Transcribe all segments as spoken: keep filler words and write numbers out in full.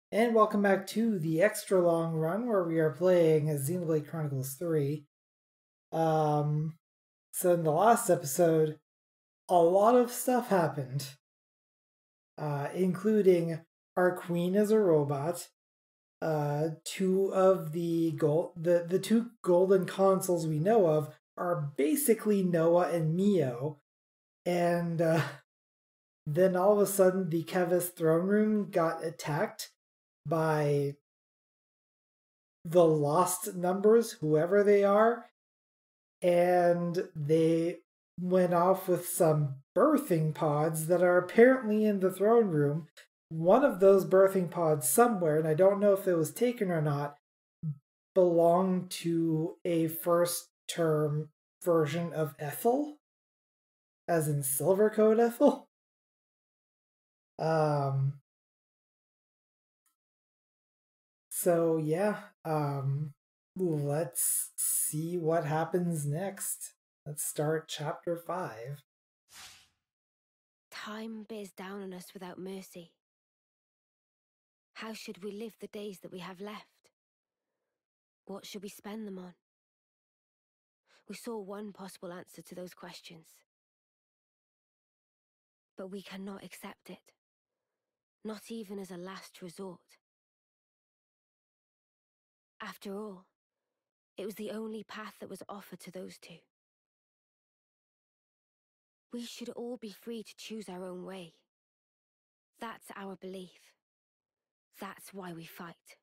And welcome back to the extra long run where we are playing Xenoblade Chronicles three. Um, so in the last episode, a lot of stuff happened, uh, including our queen as a robot, uh, two of the gold, the, the two golden consoles we know of are basically Noah and Mio, and uh, then all of a sudden the Kevis throne room got attacked by the lost numbers, whoever they are, and they went off with some birthing pods that are apparently in the throne room. One of those birthing pods somewhere, and I don't know if it was taken or not, belonged to a first term version of Ethel, as in Silver Code Ethel. Um, so yeah, um, let's see what happens next. Let's start chapter five. Time bears down on us without mercy. How should we live the days that we have left? What should we spend them on? We saw one possible answer to those questions. But we cannot accept it. Not even as a last resort. After all, it was the only path that was offered to those two. We should all be free to choose our own way. That's our belief. That's why we fight.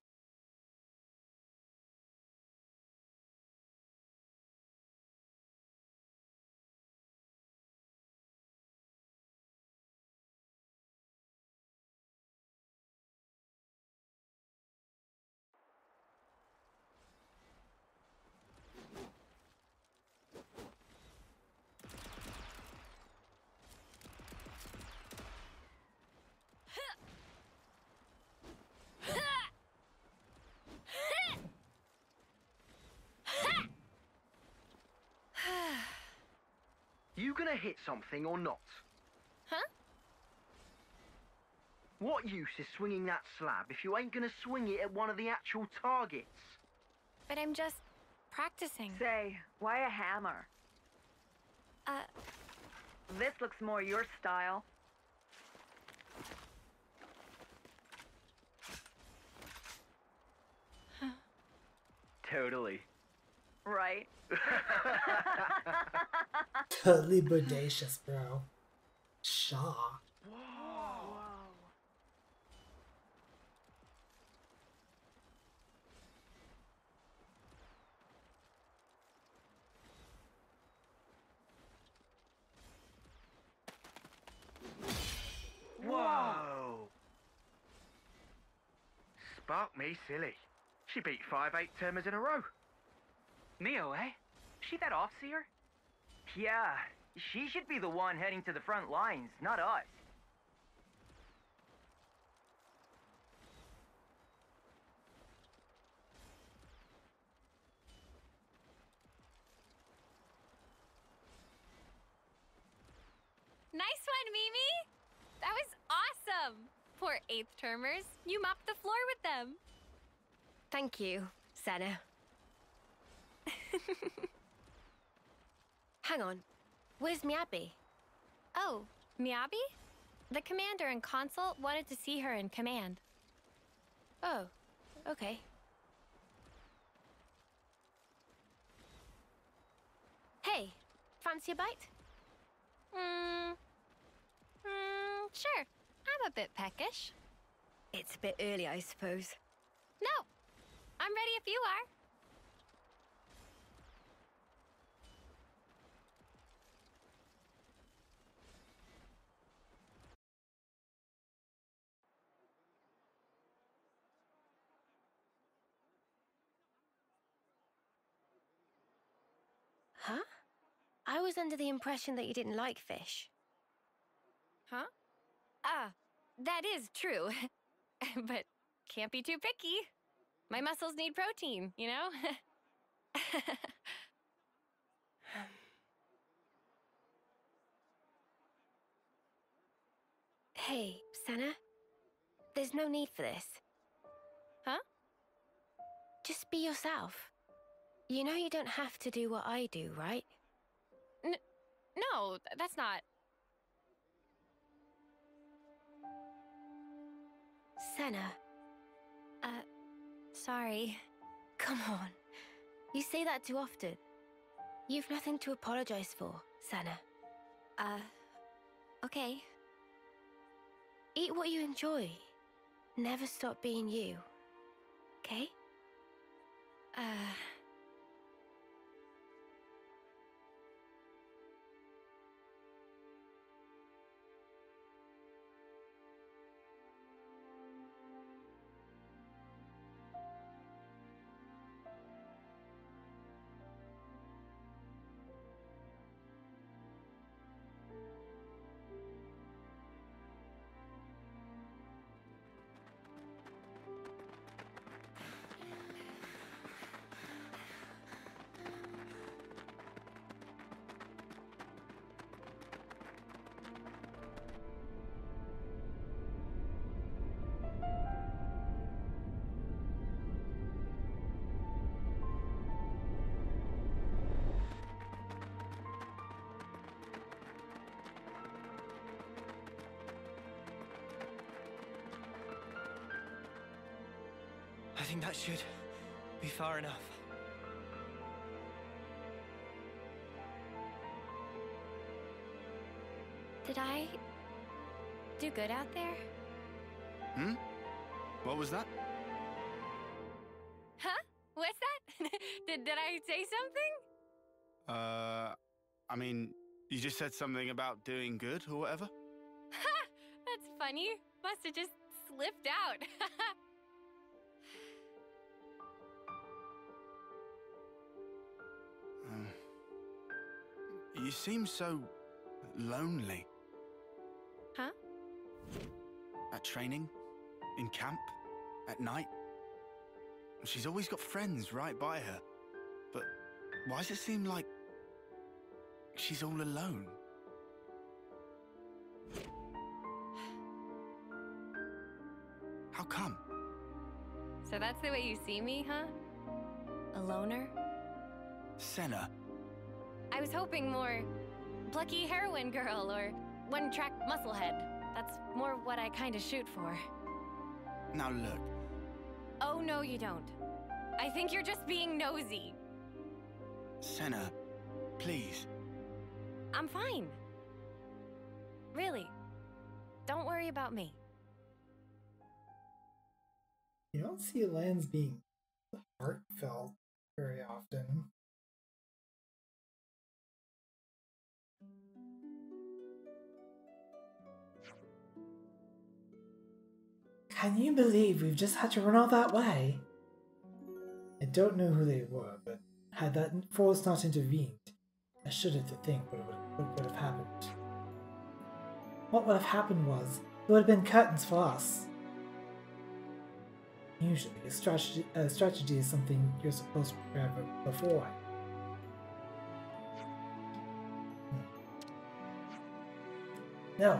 You gonna hit something or not? Huh? What use is swinging that slab if you ain't gonna swing it at one of the actual targets? But I'm just practicing. Say, why a hammer? Uh, This looks more your style. Totally. Right? Totally bodacious, bro. Shaw. Whoa. Whoa. Spark me silly. She beat five eight-termers in a row. Mio, eh? She that off-seer? Yeah, she should be the one heading to the front lines, not us. Nice one, Mimi! That was awesome! Poor eighth termers. You mopped the floor with them. Thank you, Senna. Hang on. Where's Miyabi? Oh, Miyabi? The commander and consult wanted to see her in command. Oh, okay. Hey, fancy a bite? Hmm. Hmm, sure. I'm a bit peckish. It's a bit early, I suppose. No, I'm ready if you are. Huh? I was under the impression that you didn't like fish. Huh? Ah, that is true. But can't be too picky. My muscles need protein, you know? Hey, Senna. There's no need for this. Huh? Just be yourself. You know you don't have to do what I do, right? N no, that's not... Senna. Uh, sorry. Come on. You say that too often. You've nothing to apologize for, Senna. Uh, okay. Eat what you enjoy. Never stop being you. Okay? Uh... I think that should be far enough. Did I do good out there? Hmm? What was that? Huh? What's that? did, did I say something? Uh, I mean, you just said something about doing good or whatever? Ha! That's funny. Must have just slipped out. um, you seem so lonely. Huh? At training, in camp, at night. She's always got friends right by her. But why does it seem like she's all alone? How come? So that's the way you see me, huh? A loner? Senna. I was hoping more plucky heroine girl or one-track musclehead. That's more what I kind of shoot for. Now look. Oh, no, you don't. I think you're just being nosy. Senna, please. I'm fine. Really. Don't worry about me. You don't see Lance being heartfelt very often. Can you believe we've just had to run all that way? I don't know who they were, but had that force not intervened, I shudder to think what would, what would have happened. What would have happened was, there would have been curtains for us. Usually, a strategy, a strategy is something you're supposed to prepare before. No.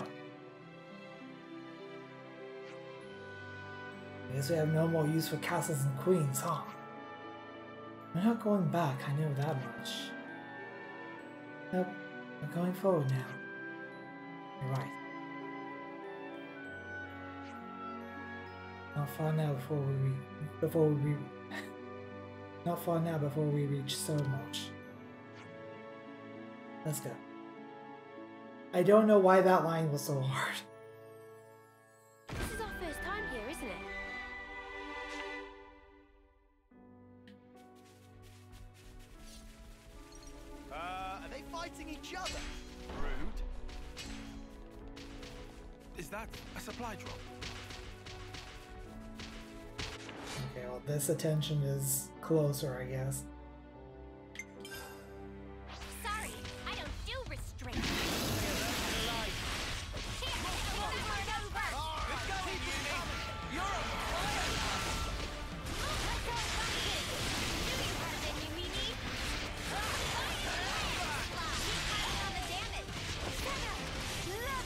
I guess we have no more use for castles and queens, huh? We're not going back, I know that much. Nope, we're going forward now. You're right. Not far now before we re before we re not far now before we reach so much. Let's go. I don't know why that line was so hard. This is our first time here, isn't it? Uh, are they fighting each other? Rude. Is that a supply drop? Okay, well, this attention is closer, I guess. Sorry, I don't do restraint.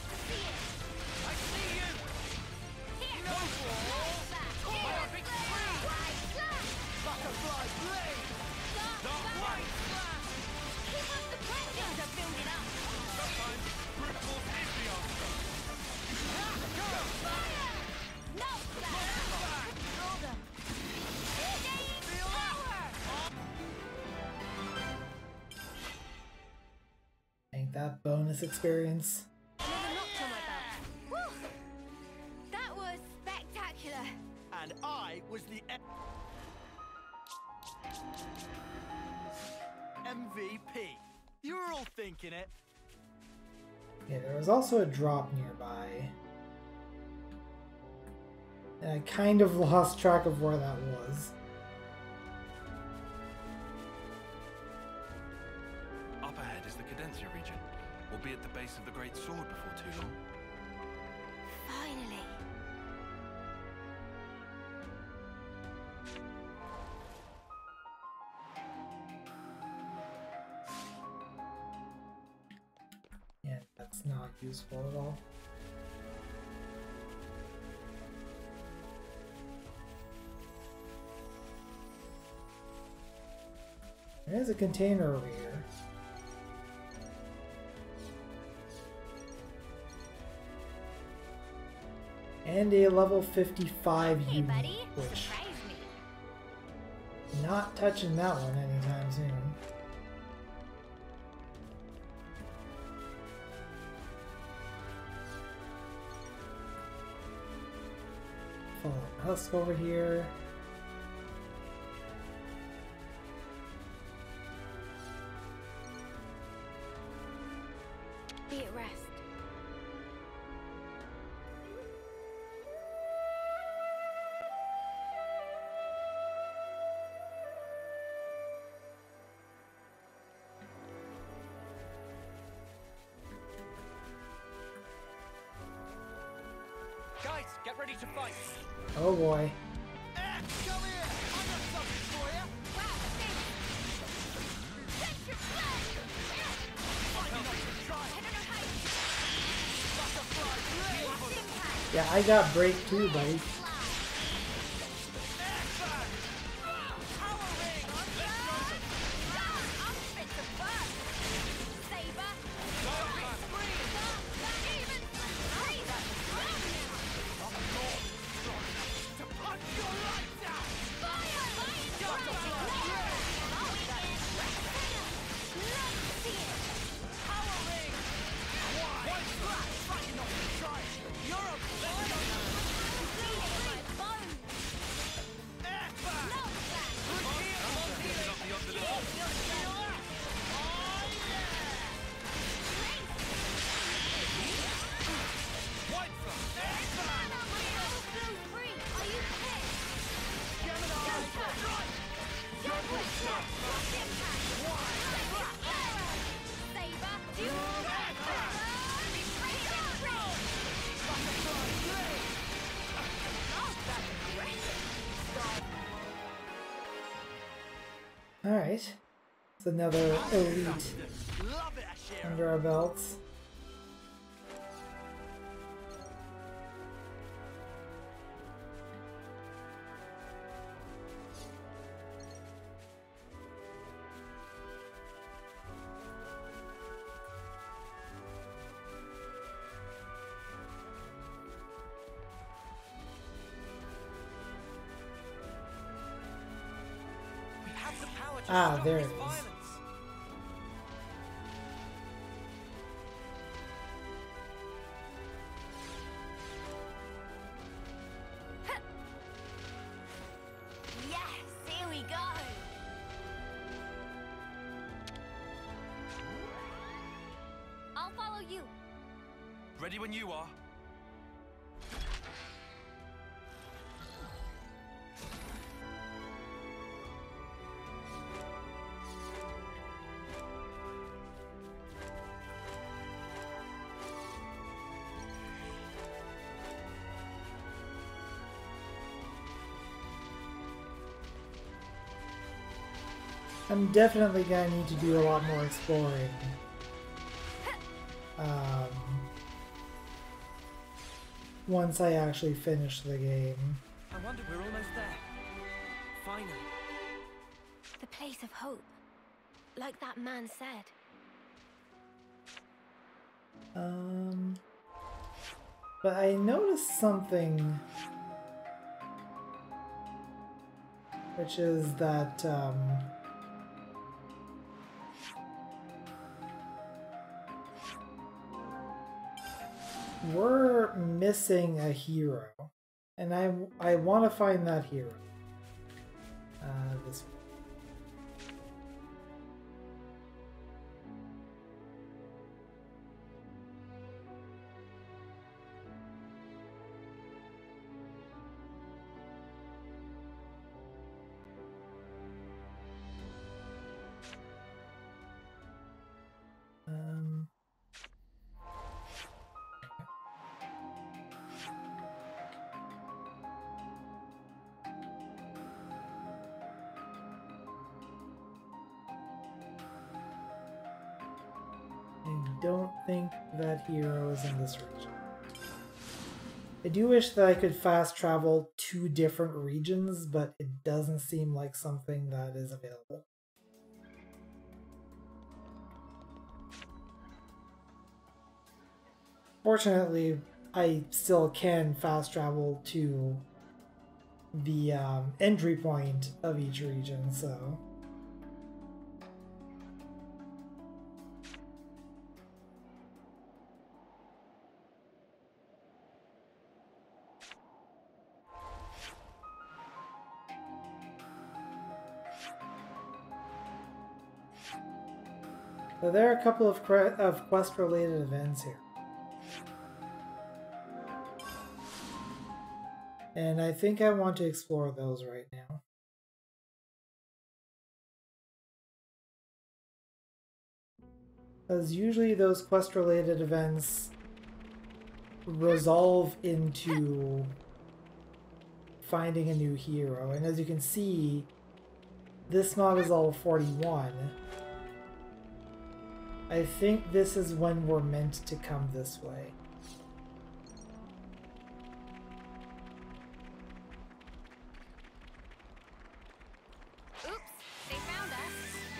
I see you! No! Big bonus experience. Another notch on my belt. Woo! That was spectacular. And I was the M V P. You were all thinking it. Yeah, there was also a drop nearby. And I kind of lost track of where that was. Up ahead is the Cadencia region. We'll be at the base of the Great Sword before too long. Finally. Yeah, that's not useful at all. There's a container over here. And a level fifty-five Hey, unit, buddy. which Surprise me. not touching that one anytime soon. Fallen husk over here. Be at rest. Guys, get ready to fight. Oh boy. Eh, come here. I got something for you. Wow, thanks. That's your flag. I don't know how you... Yeah, I got break too, buddy. Alright. It's another elite under our belts. Ah, there it is. Yes, here we go. I'll follow you. Ready when you are. I'm definitely gonna need to do a lot more exploring. Um, once I actually finish the game. I wonder we're almost there. Finally. The place of hope. Like that man said. Um, but I noticed something, which is that um, we're missing a hero, and I I want to find that hero. Uh, this one. Um, I don't think that hero is in this region. I do wish that I could fast travel to different regions, but it doesn't seem like something that is available. Fortunately, I still can fast travel to the um, entry point of each region, so... So there are a couple of, of quest-related events here. And I think I want to explore those right now. Because usually those quest-related events resolve into finding a new hero. And as you can see, this mob is level forty-one. I think this is when we're meant to come this way. Oops, they found us.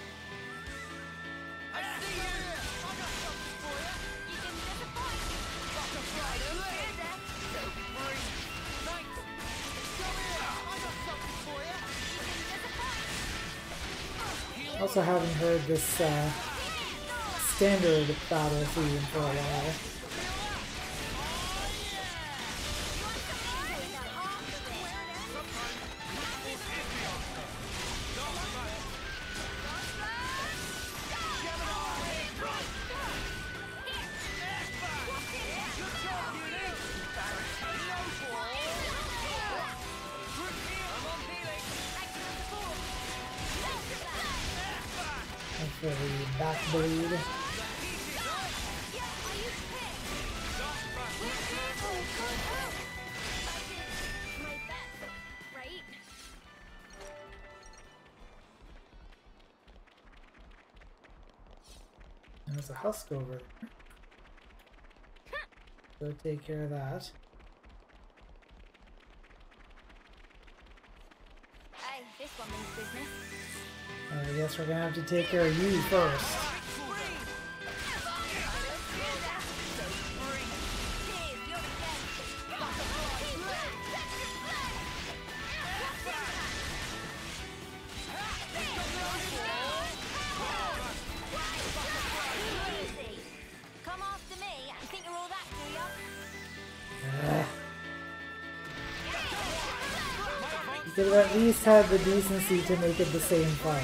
I see you! I got something for you! You can disappoint. Butterfly alert! So free! Thanks! Come here! I got something for you! You can disappoint. Also haven't heard this uh, standard battle theme for a while. For the back bleed. There's a husk over there. Go take care of that. Hey, this one means business. I guess we're gonna have to take care of you first. Come after me. You think you're all that, do ya? Uh, you could have at least had the decency to make it the same fight.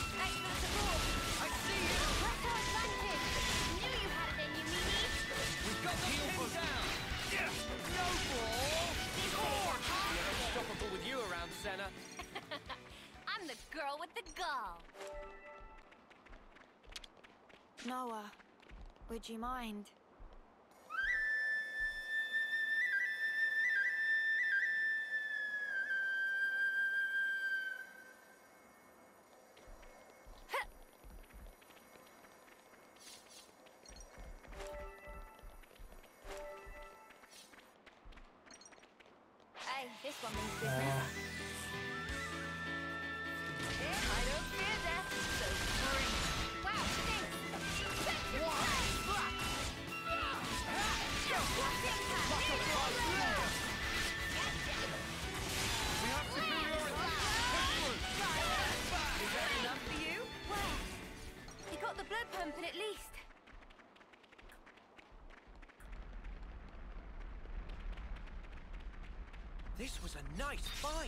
I'm the girl with the gall. Noah, would you mind? Hey, this one means business. Uh, I don't fear death, so free. Wow, thanks. We have superiority! Is that enough for you? Well, you got the blood pumping at least. This was a nice find.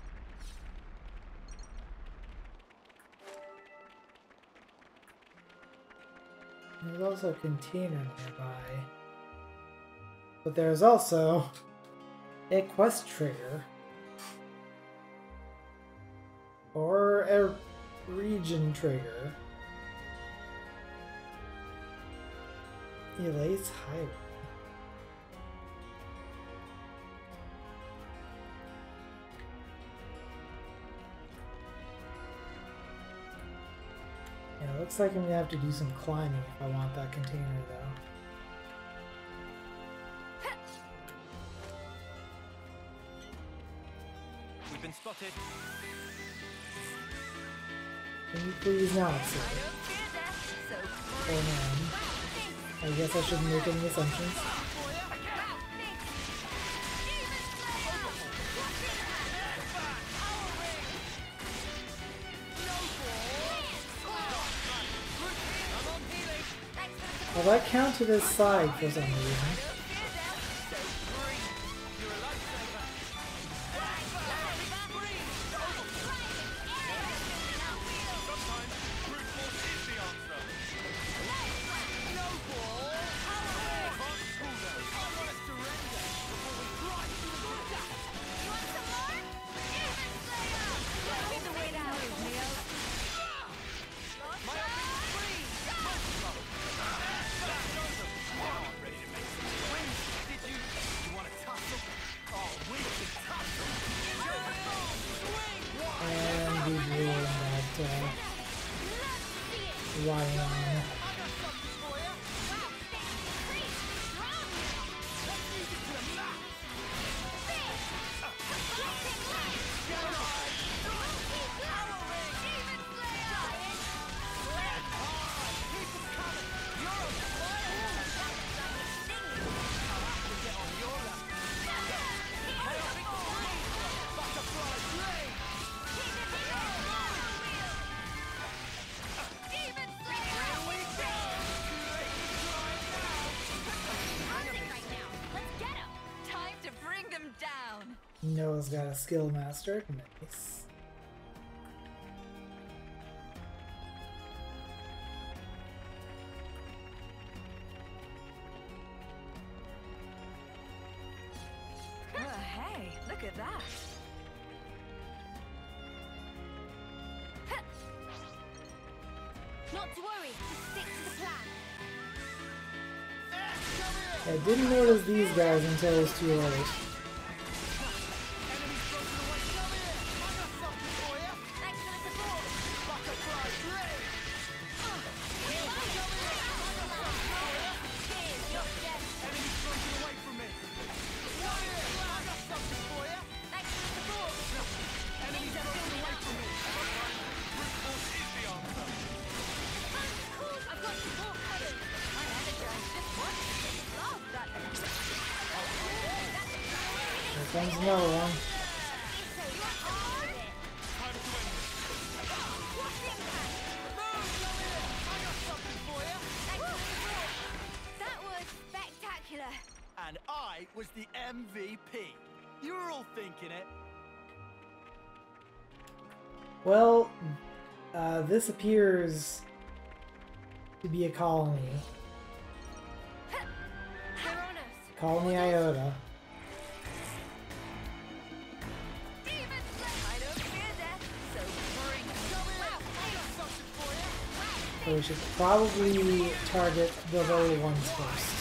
There's also a container nearby. But there's also a quest trigger. Or a region trigger. Elate's Highway. Yeah, it looks like I'm gonna have to do some climbing if I want that container though. We've been spotted. Can you please not, sir? Oh man. I guess I shouldn't make any assumptions. Well, that counted as side for some reason. Noah's got a skill master. Nice. Oh, hey, look at that. Not to worry, just stick to the plan. I didn't notice these guys until it was too late. Comes another one. That was spectacular. And I was the M V P. You were all thinking it. Well, uh, this appears to be a colony. Colony Iota. So we should probably target the lower ones first.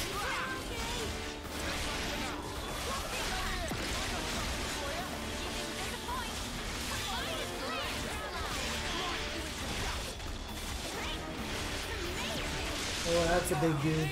Oh, that's a big dude.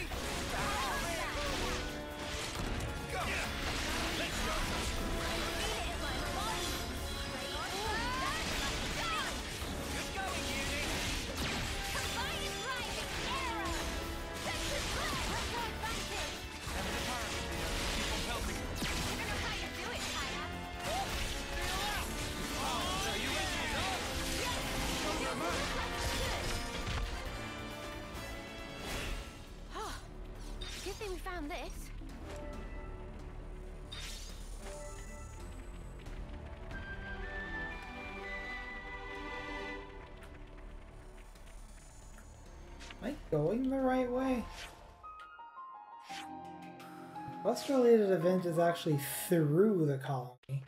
going the right way? Quest-related event is actually through the colony.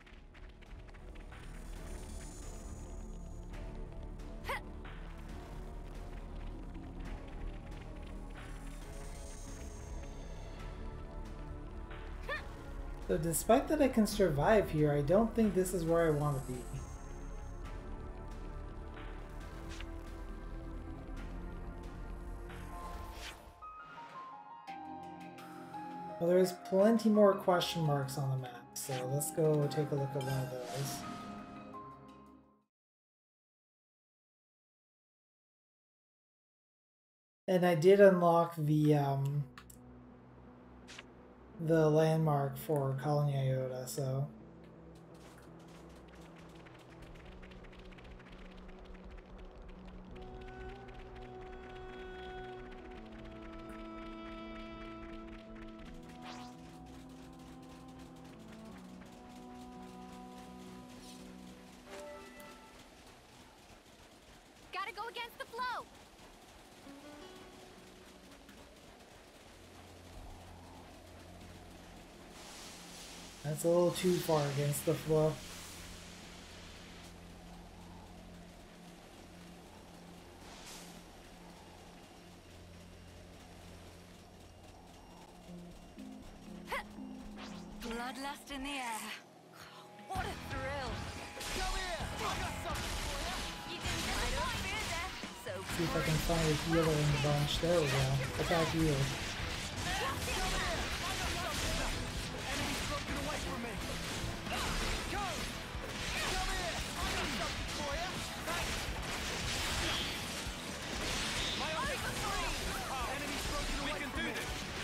So despite that I can survive here, I don't think this is where I want to be. Well, there's plenty more question marks on the map, so let's go take a look at one of those. And I did unlock the um, the landmark for Colony Iota, so... Gotta go against the flow! That's a little too far against the flow. Bloodlust in the air. What a thrill! Come here! I got something for you! You didn't I don't fear death, so See if I can find a healer in the bunch. There we go. Attack heal. Enemy's broken away from me! Go! Come here! I got something for you! Thanks! My ultimate free! Enemy's broken away from me!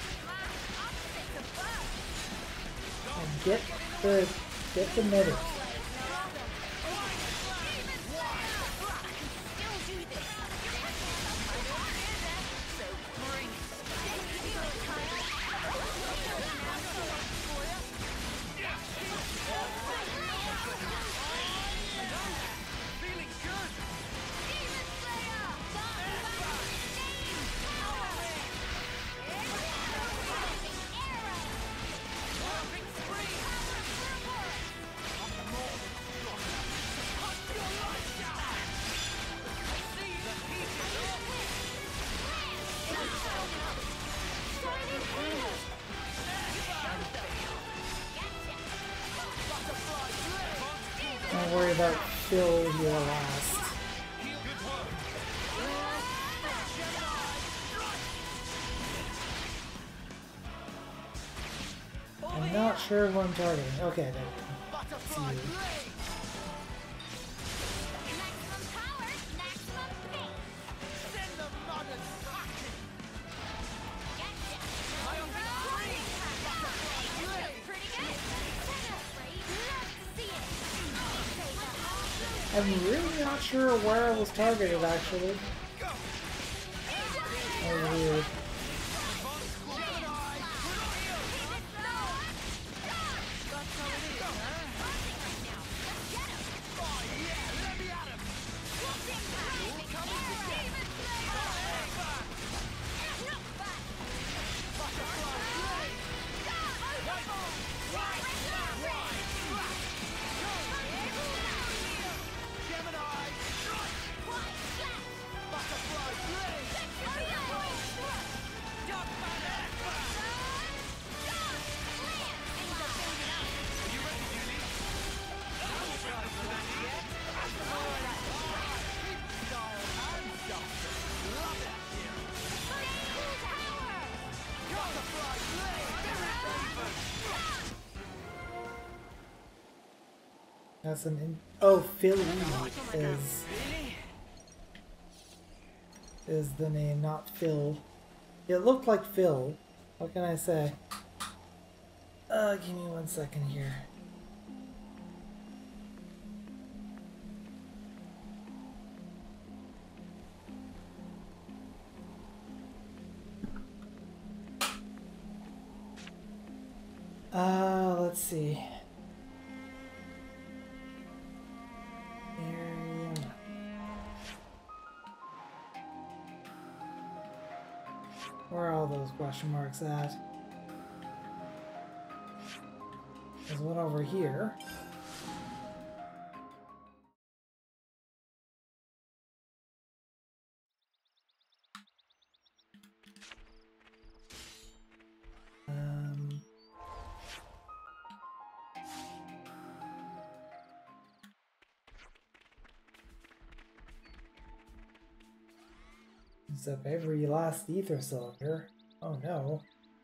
And get the get the medic. Don't worry about Phil here last. I'm not sure who I'm targeting. Okay, there we go. See you. I'm really not sure where I was targeted, actually. That was weird. That's an in oh, Philly is is the name, not Phil. It looked like Phil. What can I say? Uh, give me one second here. Uh, let's see. Where are all those question marks at? There's one over here. Um... Use up every last ether cylinder. Oh no.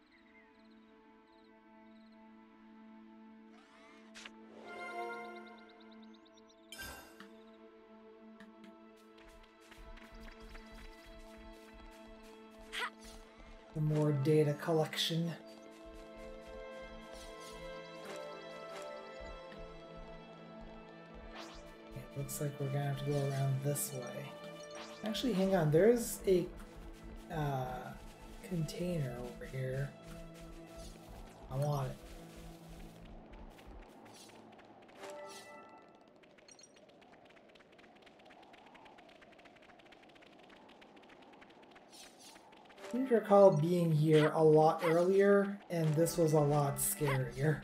The more data collection. It looks like we're gonna have to go around this way. Actually, hang on. There's a uh, container over here. I want it. I seem to recall being here a lot earlier, and this was a lot scarier.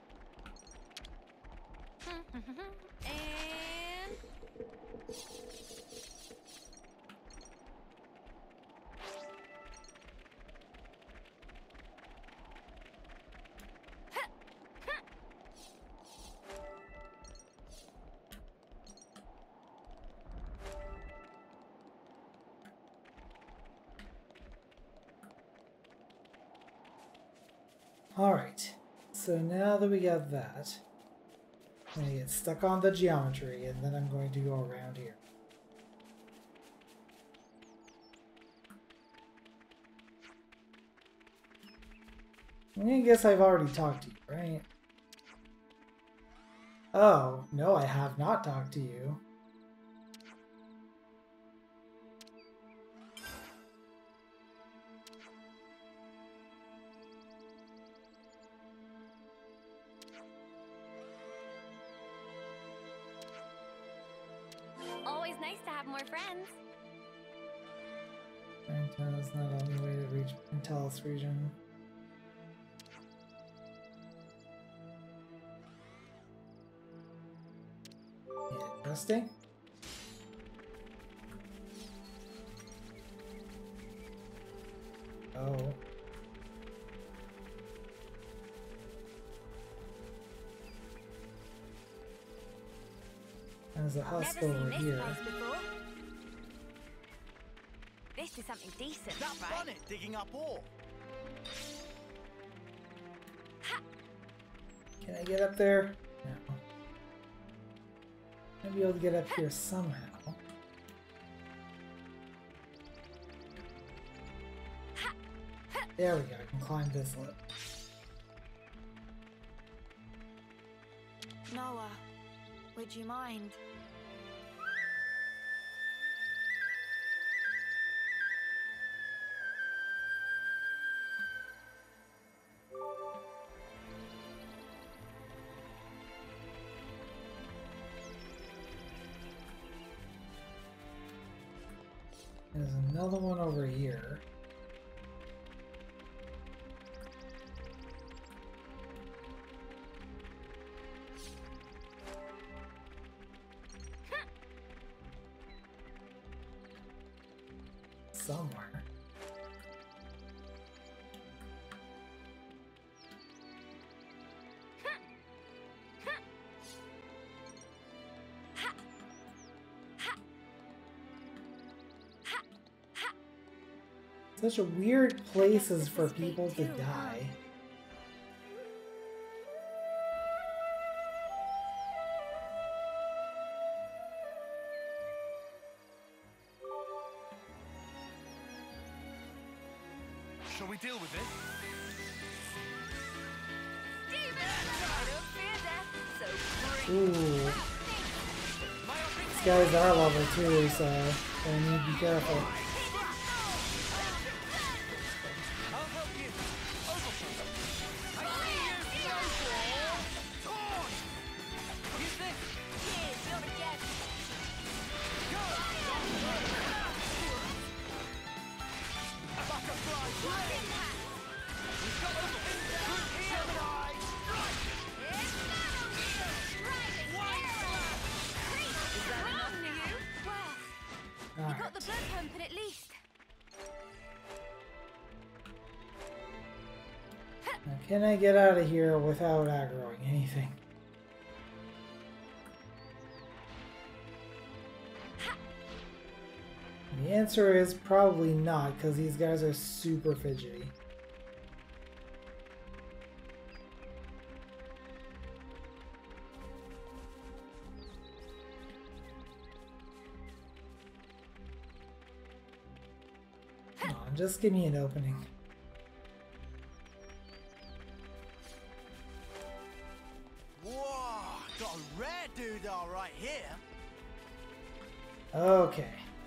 Alright, so now that we got that, I'm going to get stuck on the geometry, and then I'm going to go around here. I guess I've already talked to you, right? Oh, no, I have not talked to you. Always nice to have more friends. Intel is not the only way to reach Intel's region. Interesting. Oh. There's a husk Never over seen here. this place before. This is something decent, That's right? fun, it, digging up ore. Can I get up there? No. I'll be able to get up here somehow. There we go, I can climb this lip. Noah, would you mind? There's another one over here. Somewhere. Such a weird places for people to die. Shall we deal with it? Ooh. These guys are level two, so I need to be careful. Can I get out of here without aggroing anything? The answer is probably not, because these guys are super fidgety. Come on, just give me an opening. Whoa, got a rare doodah right here. Okay.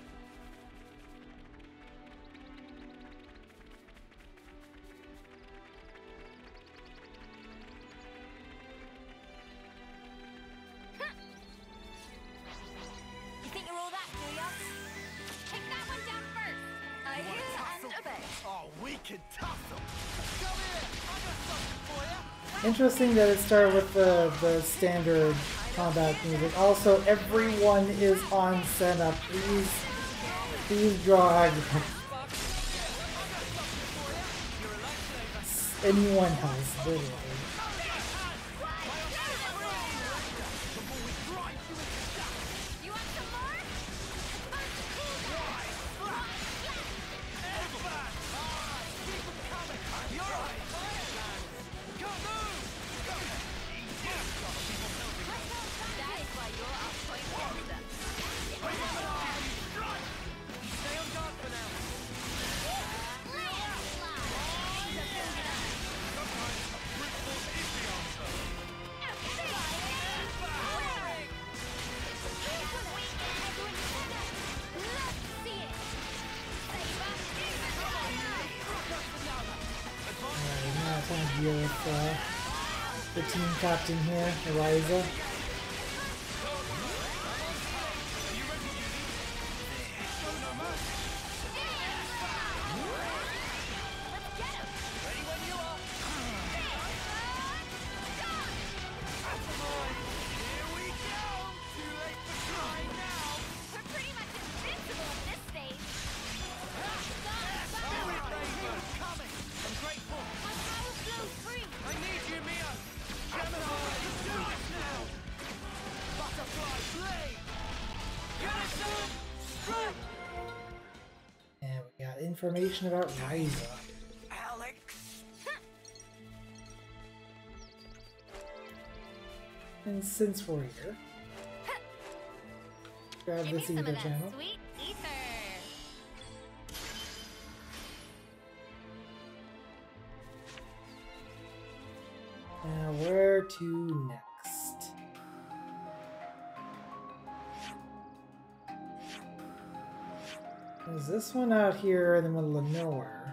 You think you're all that, do ya? Take that one down first. I hear and obey. Oh, we can tussle. Come here, I got something for you. Interesting that it started with the, the standard combat music. Also, everyone is on Senna. Please, please draw aggro. Anyone has, literally. You want some more? That is why you're up point master. Stay on guard for now. Alright, now I want to deal with uh, the team captain here, Eliza. We're pretty much invincible at this stage. I'm grateful. My power flows free. I need you, Mia. Gemini, let's do this now. Butterfly blade. Unison, strike. And we got information about Ryza. Alex. And since we're here, grab Give me this some of ether that channel. sweet ether. Now, where to next? There's this one out here in the middle of nowhere.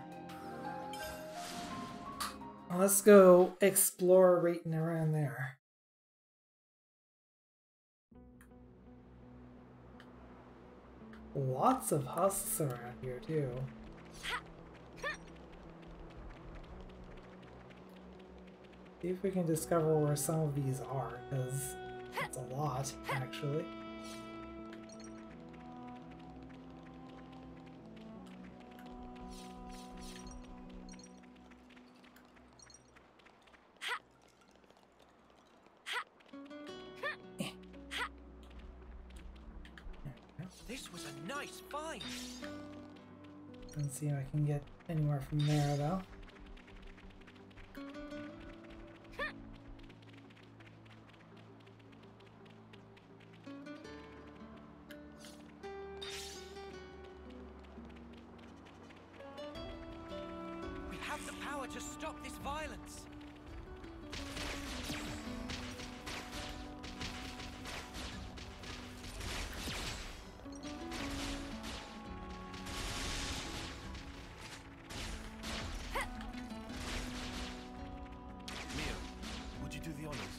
Let's go explore right and around there. Lots of husks around here too. See if we can discover where some of these are, because it's a lot, actually. This was a nice find. Let's see if I can get anywhere from there, though. We have the power to stop this violence. Mia, would you do the honors?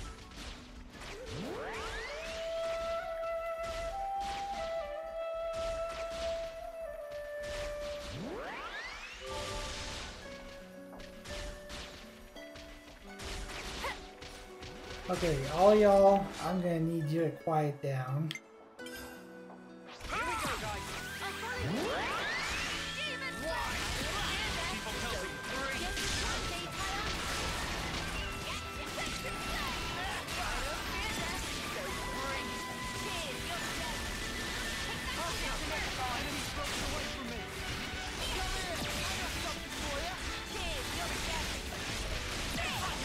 Okay, all y'all, I'm gonna need you to quiet down. Here we go, guys.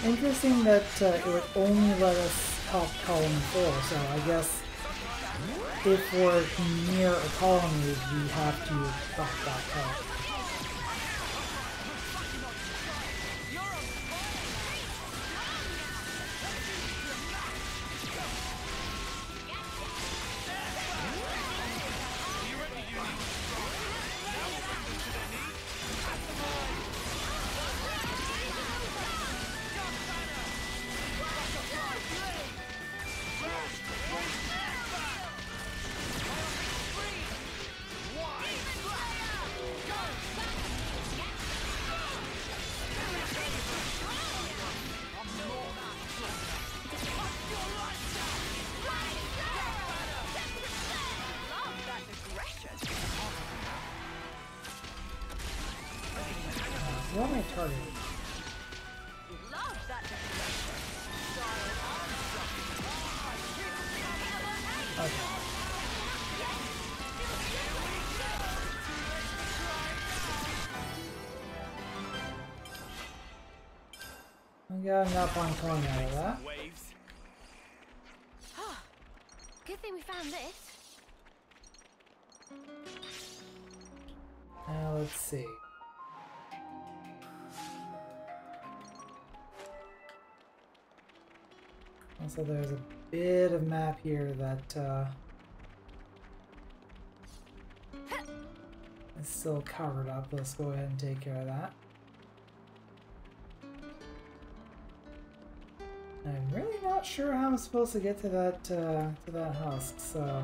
Interesting that uh, it would only let us help colony four, so I guess if we're near a colony, we have to help that help. What am I targeting? Okay. I got enough on coin out of that. Good thing we found this. Now let's see. Also, there's a bit of map here that uh, is still covered up. Let's go ahead and take care of that. I'm really not sure how I'm supposed to get to that uh, to that husk, so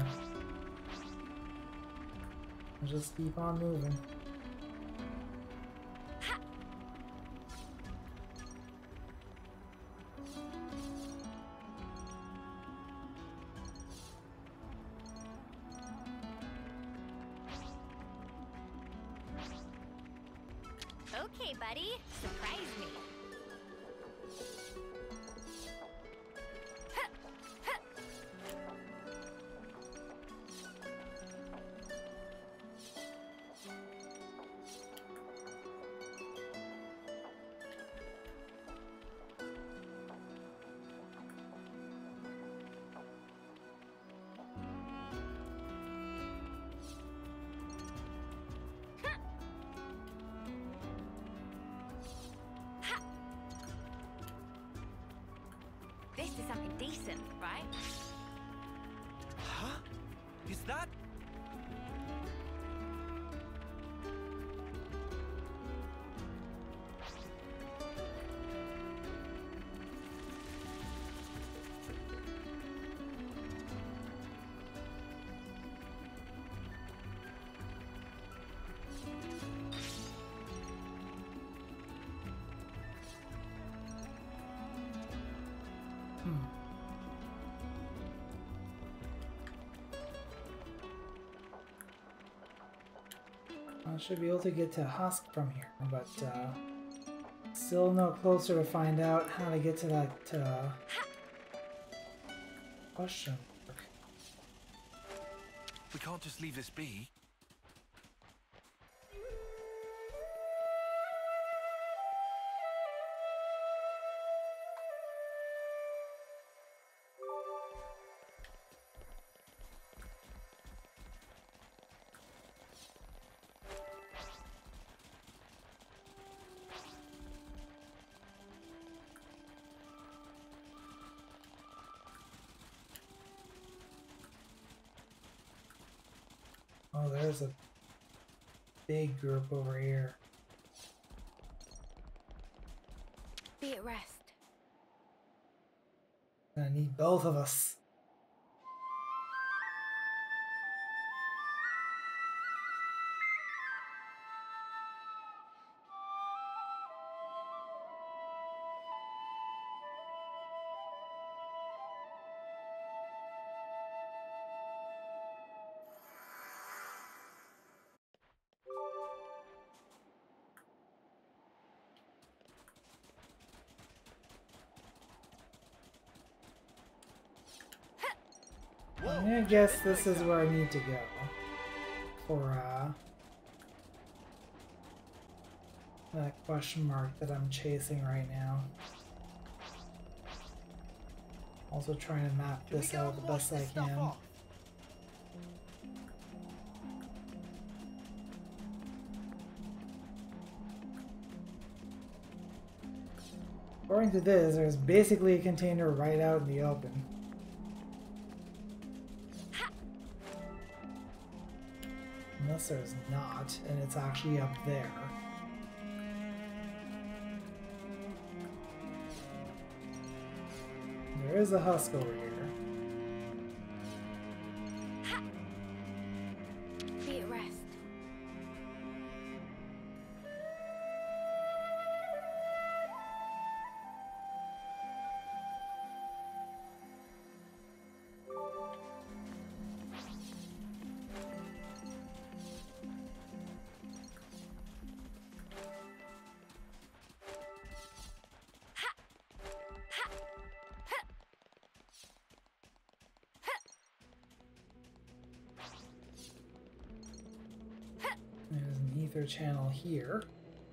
I'll just keep on moving. Okay, buddy. Surprise me. This is something decent, right? Huh? Is that? I should be able to get to Husk from here, but uh, still no closer to find out how to get to that uh, question mark. We can't just leave this be. Oh, there's a big group over here. Be at rest. I need both of us. I guess this is where I need to go for uh, that question mark that I'm chasing right now. Also trying to map this out the best I can. Off? According to this, there's basically a container right out in the open. Unless there's not, and it's actually up there. There is a husk over here. Be at rest. There's an ether channel here.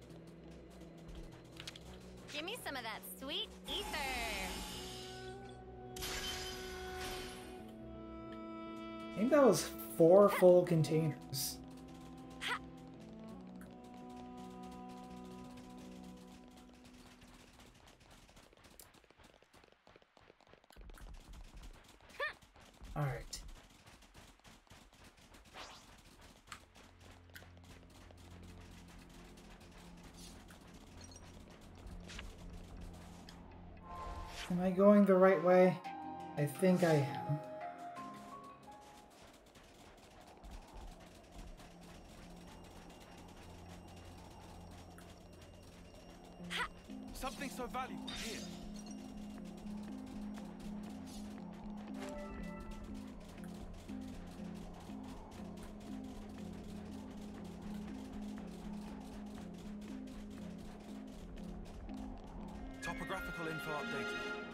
Give me some of that sweet ether. I think that was four full containers. Alright. Am I going the right way? I think I am. Something so valuable here. Topographical info updated.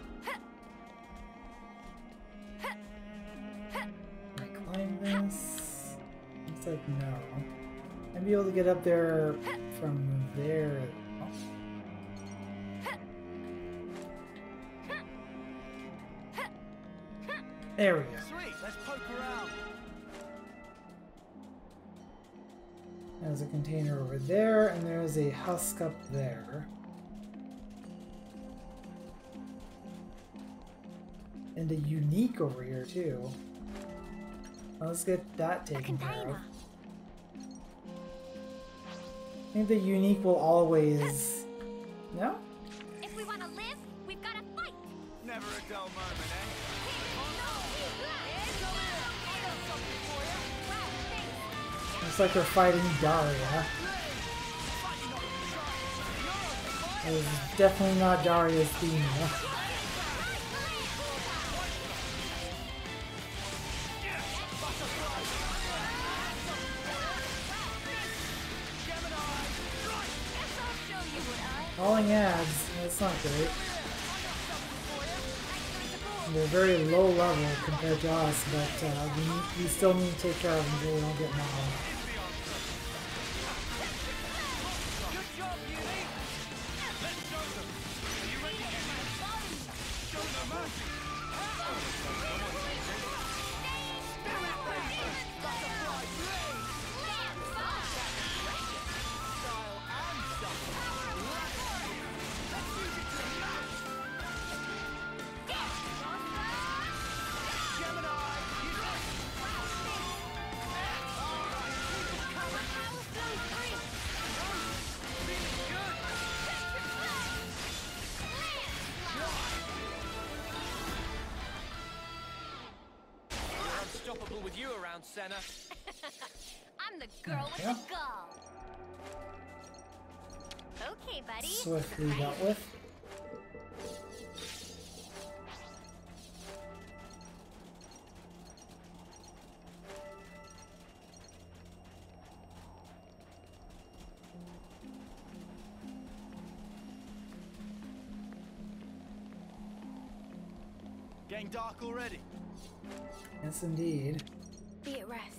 Can I climb this? Looks like no. I'd be able to get up there from there. Oh. There we go. Sweet, let's poke around. There's a container over there, and there's a husk up there. And a unique over here, too. Let's get that taken care of. I think the unique will always... No? If we want to live, we've got to fight. Never a dull moment, eh? Looks like we're fighting Daria. It was definitely not Daria's theme, though. Calling ads, that's not great. They're very low level compared to us, but uh, we, need, we still need to take care of them so we don't get mauled. Unstoppable with you around, Senna. I'm the girl with Yeah. the gall. Okay, buddy. Swiftly dealt with. Getting dark already. Yes, indeed. Be at rest.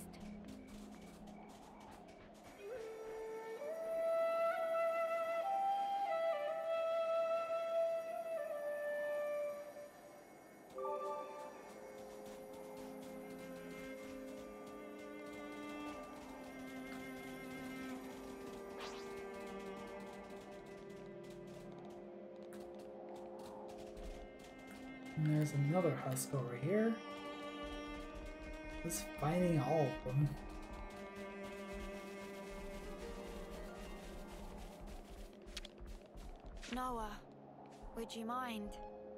And there's another husk over here. Just finding all of them. Noah, would you mind?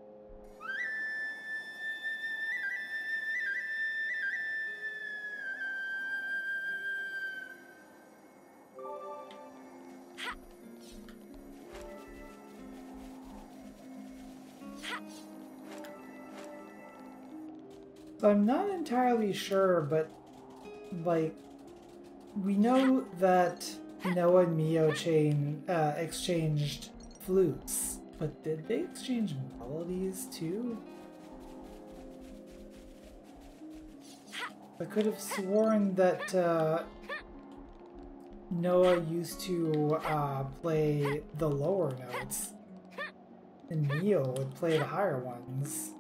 So I'm not entirely sure, but like we know that Noah and Mio chain uh, exchanged flutes, but did they exchange melodies too? I could have sworn that uh, Noah used to uh, play the lower notes, and Mio would play the higher ones.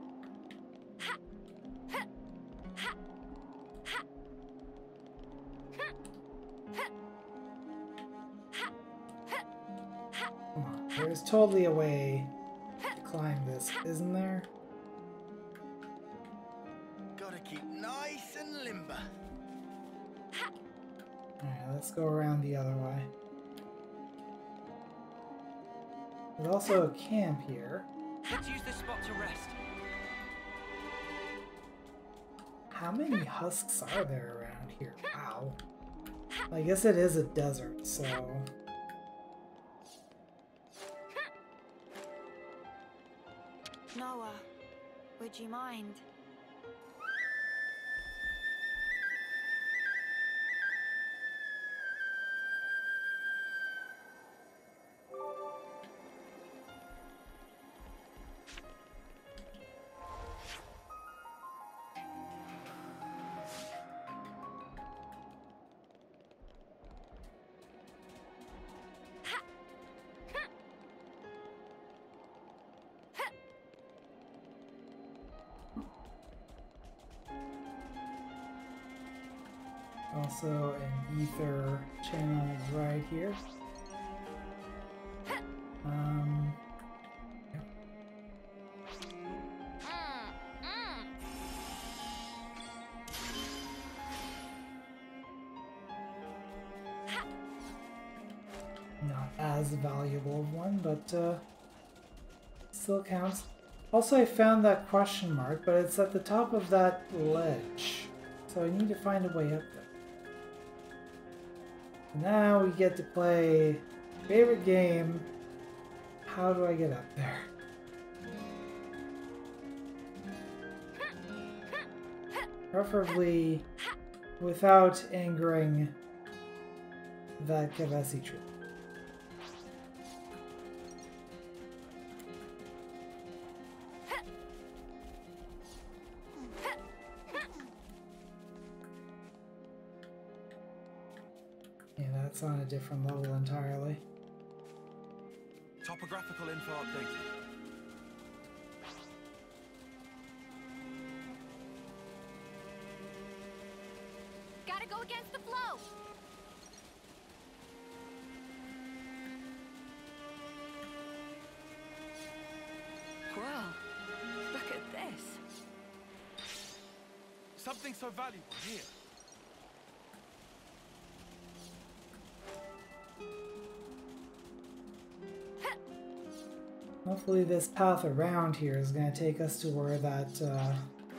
Come on, there's totally a way to climb this, isn't there? Gotta keep nice and limber. Alright, let's go around the other way. There's also a camp here. Let's use this spot to rest. How many husks are there around here? Wow. I guess it is a desert, so... Noah, would you mind? Also an ether channel right here. Um, yep. Not as valuable of one, but uh, still counts. Also, I found that question mark, but it's at the top of that ledge. So I need to find a way up there. Now we get to play favorite game. How do I get up there? Preferably without angering that Kavesi troop. Yeah, that's on a different level entirely. Topographical info updated. Gotta go against the flow! Well, look at this. Something so valuable here. Hopefully this path around here is going to take us to where that uh,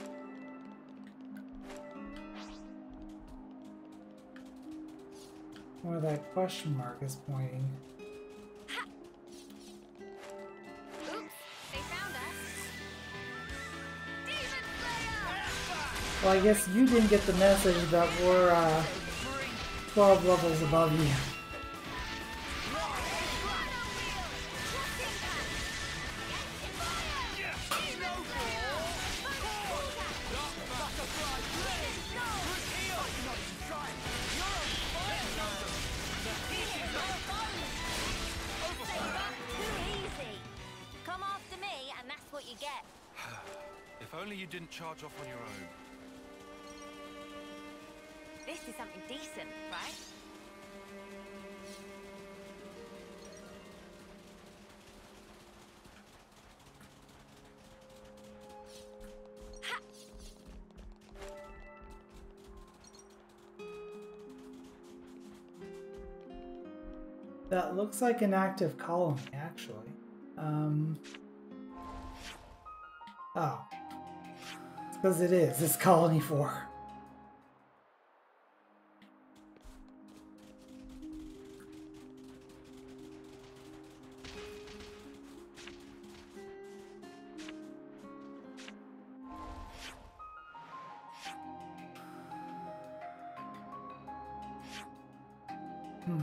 where that question mark is pointing. Oops, they found us. Demon Slayer! Well, I guess you didn't get the message that we're uh, twelve levels above you. Come after me, and that's what you get. If only you didn't charge off on your own. This is something decent, right? That looks like an active colony, actually. Um. Oh. It's because it is. It's Colony four. Hmm.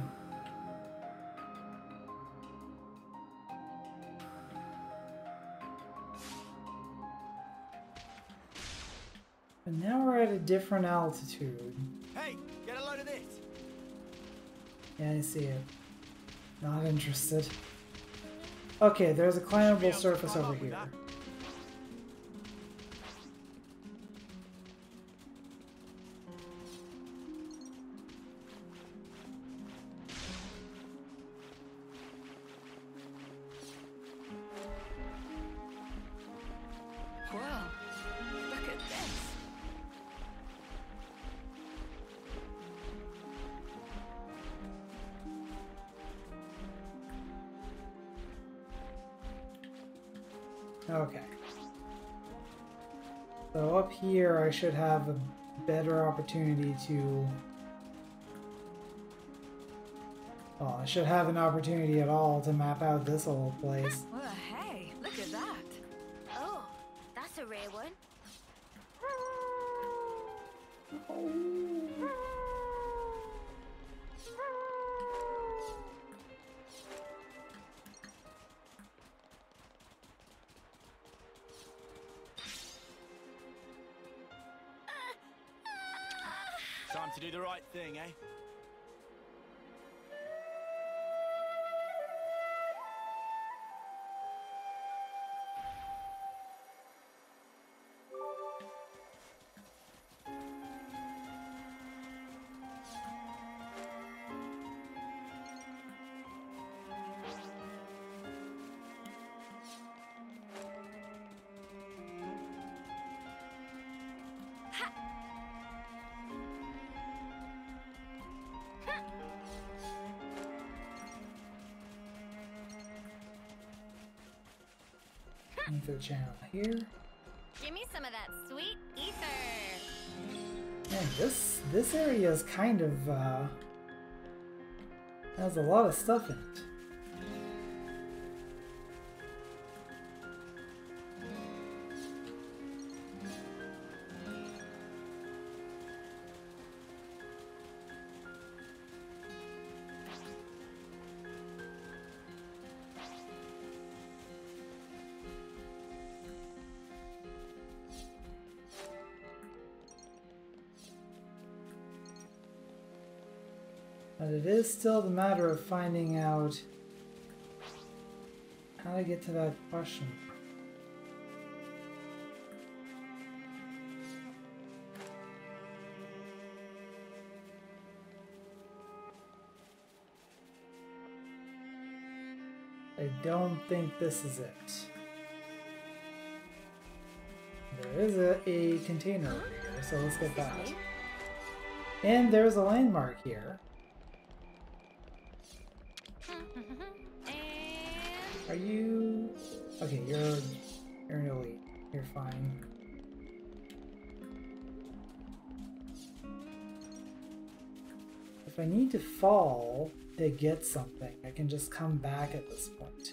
But now we're at a different altitude. Hey, get a load of this. Yeah, I see it. Not interested. Okay, there's a climbable surface over here. Whoa, look at this. Okay. So up here I should have a better opportunity to... Well, I should have an opportunity at all to map out this whole place. Well, hey, look at that. Oh, that's a rare one. Time to do the right thing, eh? Ether channel here. Give me some of that sweet ether. Man, this this area is kind of uh has a lot of stuff in it. But it is still the matter of finding out how to get to that question. I don't think this is it. There is a, a container over here, so let's get that. And there's a landmark here. Are you... Okay, you're... You're an elite. You're fine. If I need to fall to get something, I can just come back at this point.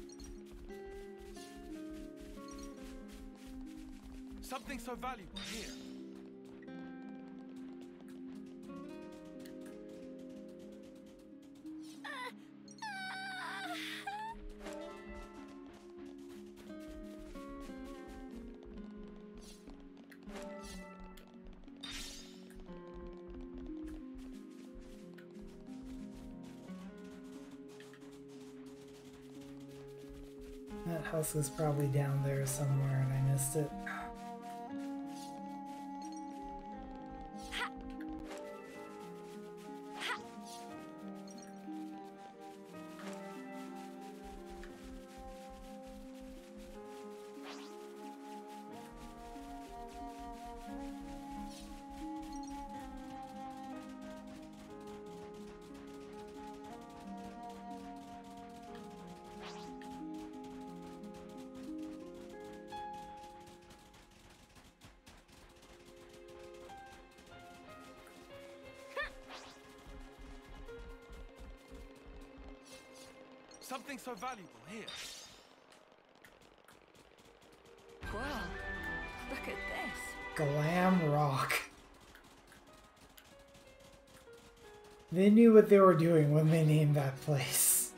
Something so valuable here. That house is probably down there somewhere and I missed it. Something so valuable here. Whoa. Look at this. Glam Rock. They knew what they were doing when they named that place.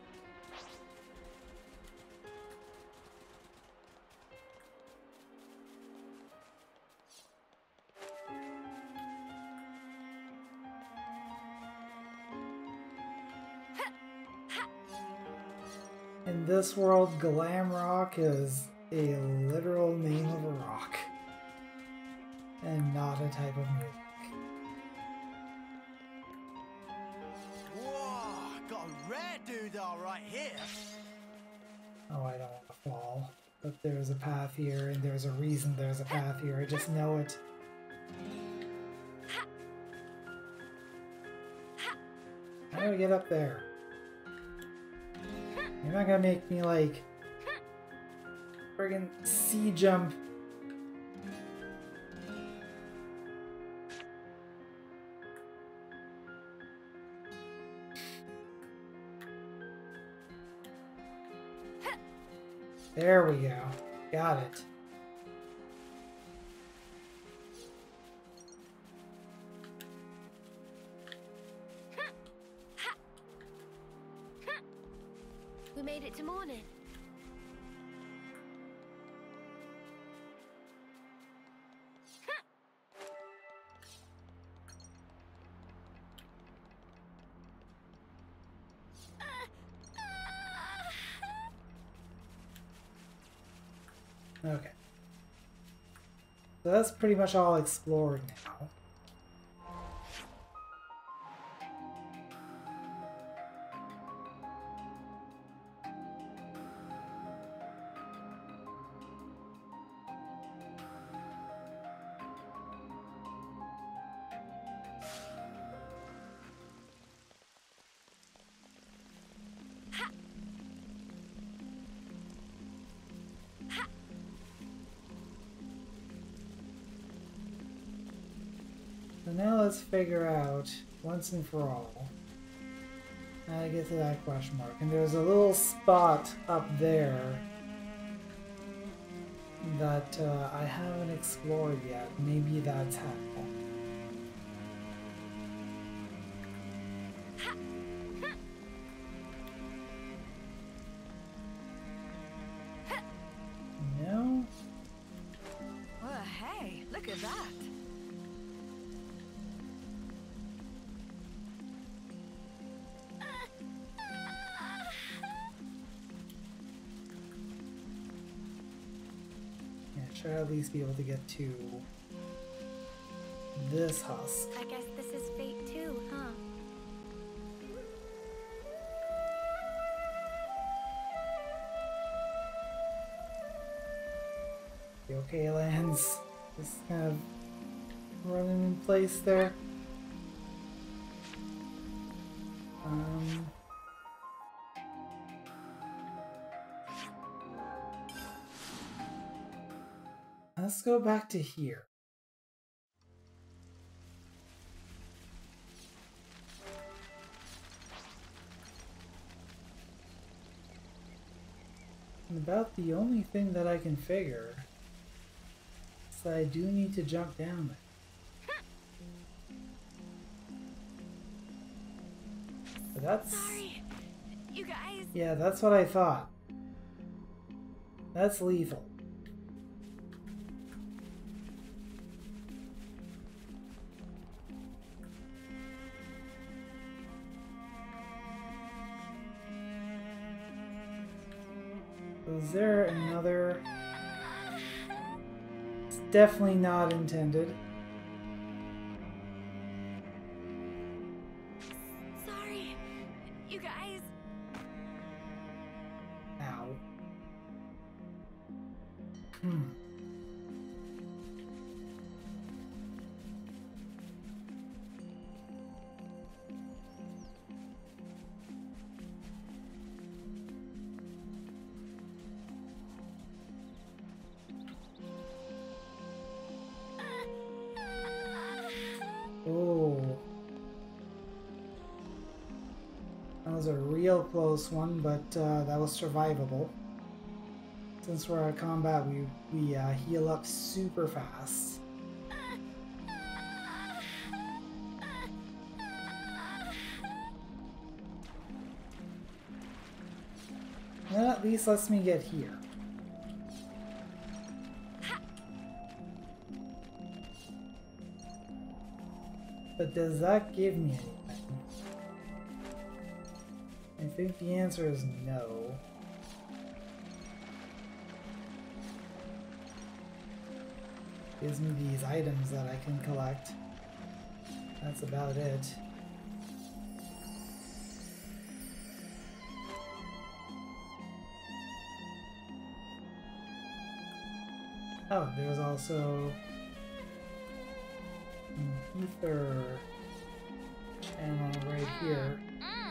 In this world, Glam Rock is a literal name of a rock, and not a type of music. Whoa, got a rare doodah right here. Oh, I don't want to fall. But there's a path here, and there's a reason there's a path here. I just know it. How do I get up there? You're not gonna make me, like, friggin' sea jump. There we go. Got it. We made it to morning. Okay. So that's pretty much all explored now. So now let's figure out, once and for all, how to get to that question mark. And there's a little spot up there that uh, I haven't explored yet. Maybe that's how. No? Well, hey, look at that. Should at least be able to get to this husk. I guess this is fate too, huh? You okay, Lance? Just kind of running in place there. Um... Let's go back to here. And about the only thing that I can figure is that I do need to jump down there. But that's... Sorry, you guys. Yeah, that's what I thought. That's lethal. Is there another? It's definitely not intended. Sorry, you guys. Ow. Hmm. was a real close one, but uh, that was survivable. Since we're at combat, we, we uh, heal up super fast. That at least lets me get here. But does that give me anything? I think the answer is no. Gives me these items that I can collect. That's about it. Oh, there's also an ether channel right here.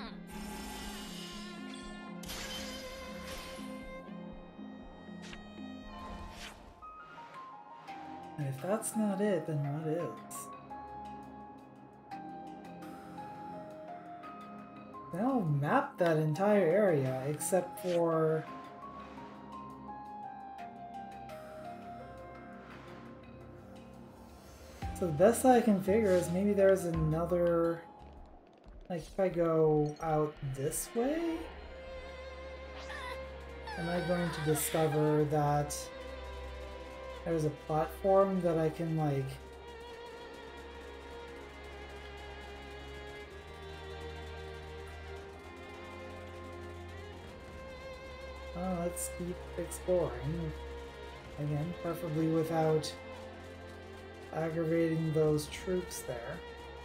And if that's not it, then what is? That'll map that entire area except for so the best I can figure is maybe there's another, like if I go out this way, am I going to discover that there's a platform that I can like oh, let's keep exploring again, preferably without aggravating those troops there.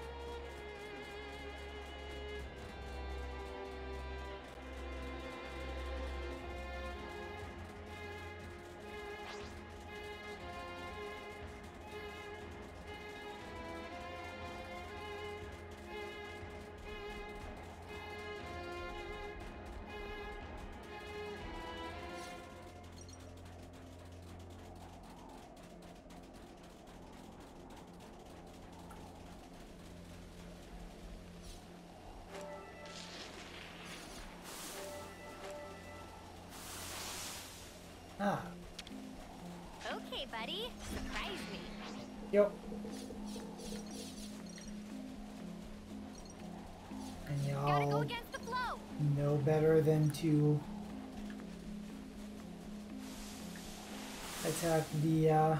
Ah. Okay, buddy. Surprise me. Yep. And y'all go against the flow. know better than to attack the uh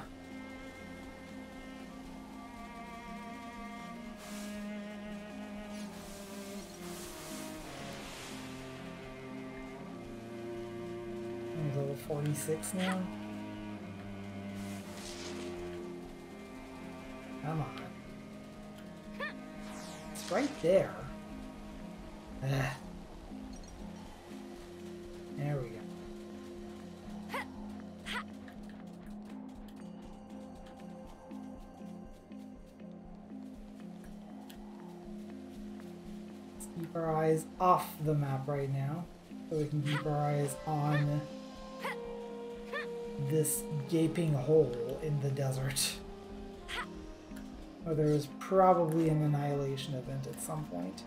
level forty-six now. Come on. It's right there. Ugh. There we go. Let's keep our eyes off the map right now, so we can keep our eyes on this gaping hole in the desert. Where there is probably an annihilation event at some point.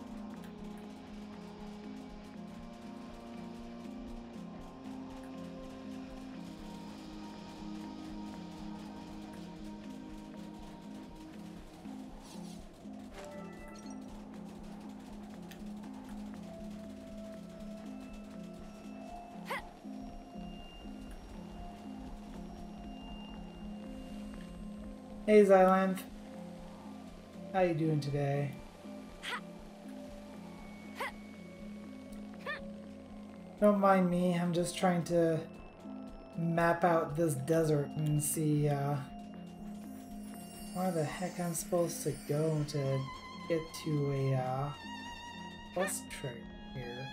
Hey Xylanth, how you doing today? Don't mind me, I'm just trying to map out this desert and see uh, where the heck I'm supposed to go to get to a uh, bus trip here.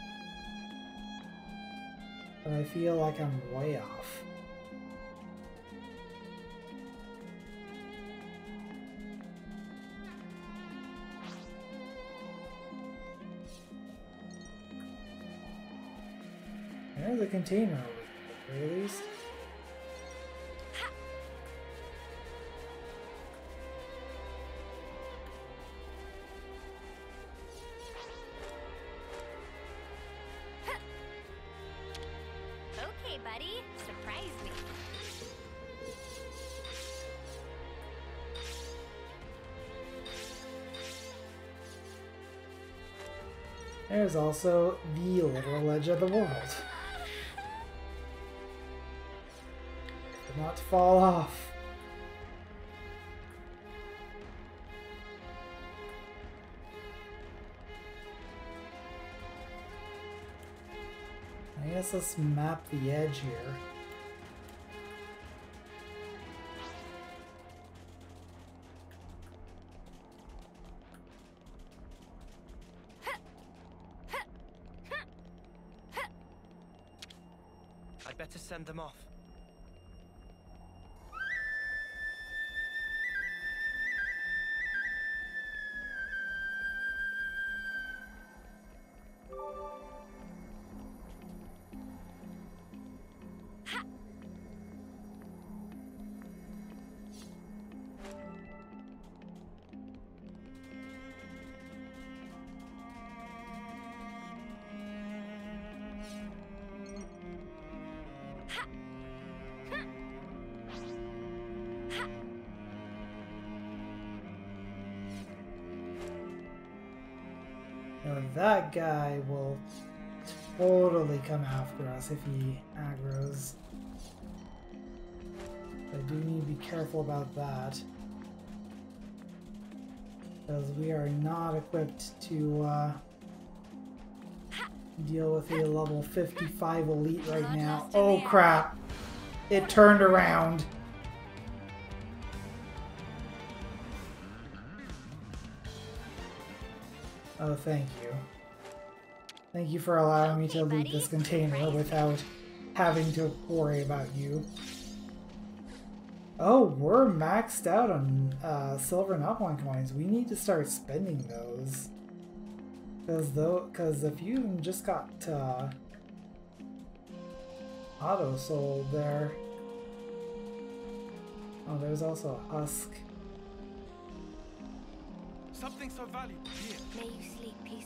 But I feel like I'm way off. There's a container over here, at least. buddy. Surprise me. There's also the literal edge of the world. Do not fall off. I guess let's map the edge here. I'd better send them off. Now that guy will totally come after us if he aggroes. I do need to be careful about that. Because we are not equipped to uh, deal with a level fifty-five elite right now. Oh crap! It turned around. Oh, thank you. Thank you for allowing me to loot this container without having to worry about you. Oh, we're maxed out on uh, silver and upline coins. We need to start spending those. Because though, because if you just got uh, auto sold there. Oh, there's also a husk. Something so valuable here. May you sleep peacefully.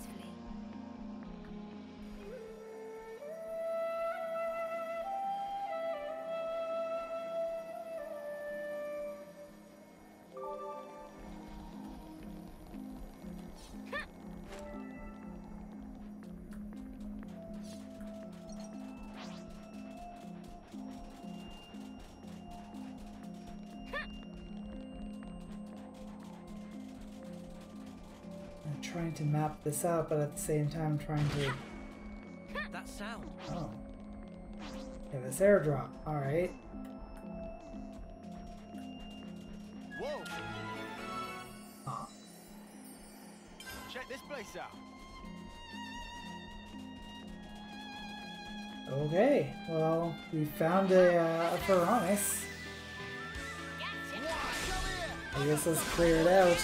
Trying to map this out, but at the same time trying to... That sound. Oh. Yeah, this airdrop. Alright. Whoa! Huh. Check this place out. Okay, well, we found a, uh, a Pharaonis. I guess let's clear it out.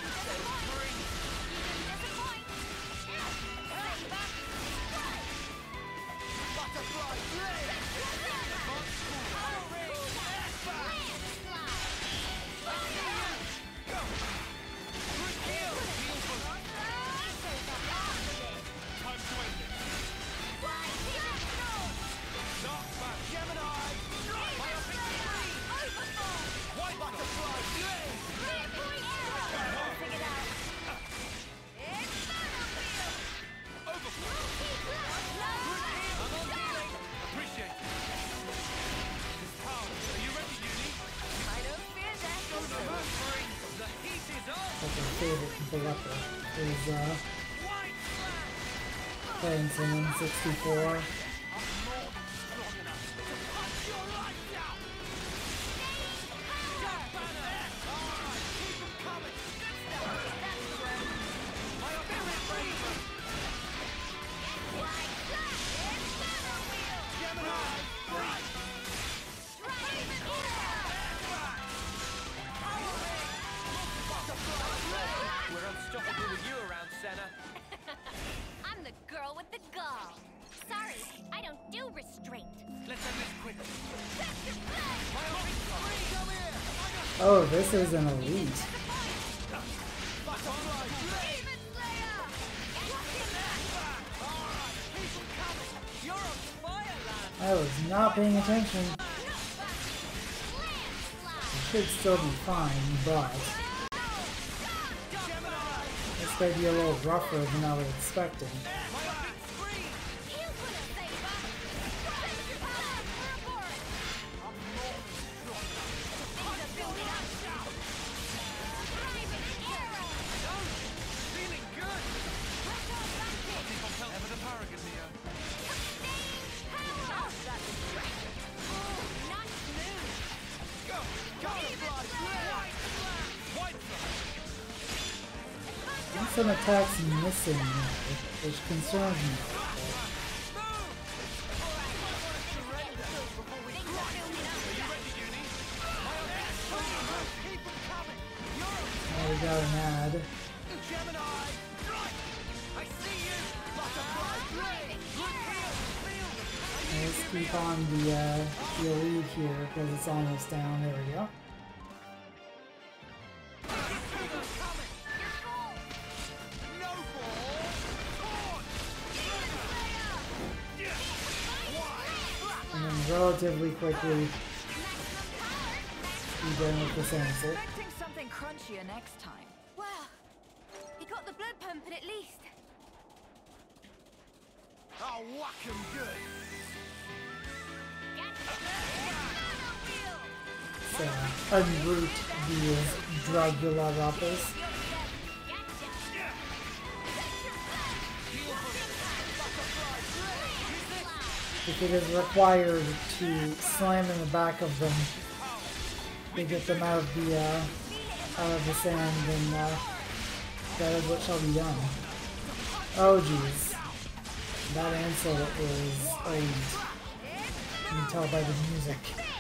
Is uh, playing some N sixty-four. I'm the girl with the gall. Sorry, I don't do restraint. Let's end this quick. Oh, this is an elite. I was not paying attention. It should still be fine, but this might be a little rougher than I was expecting. Some attacks missing here, which concerns me. Oh, we got an ad. Let's keep on the, uh, the lead here because it's almost down. There we go. Relatively quickly be done with this answer. Expecting something crunchier next time. Well, he got the blood pumping at least. I'll whack him good. So, unroot these Dracula rappers. If it is required to slam in the back of them to get them out of the uh, out of the sand, then uh, that is what shall be done. Oh jeez, that answer is old. You can tell by the music.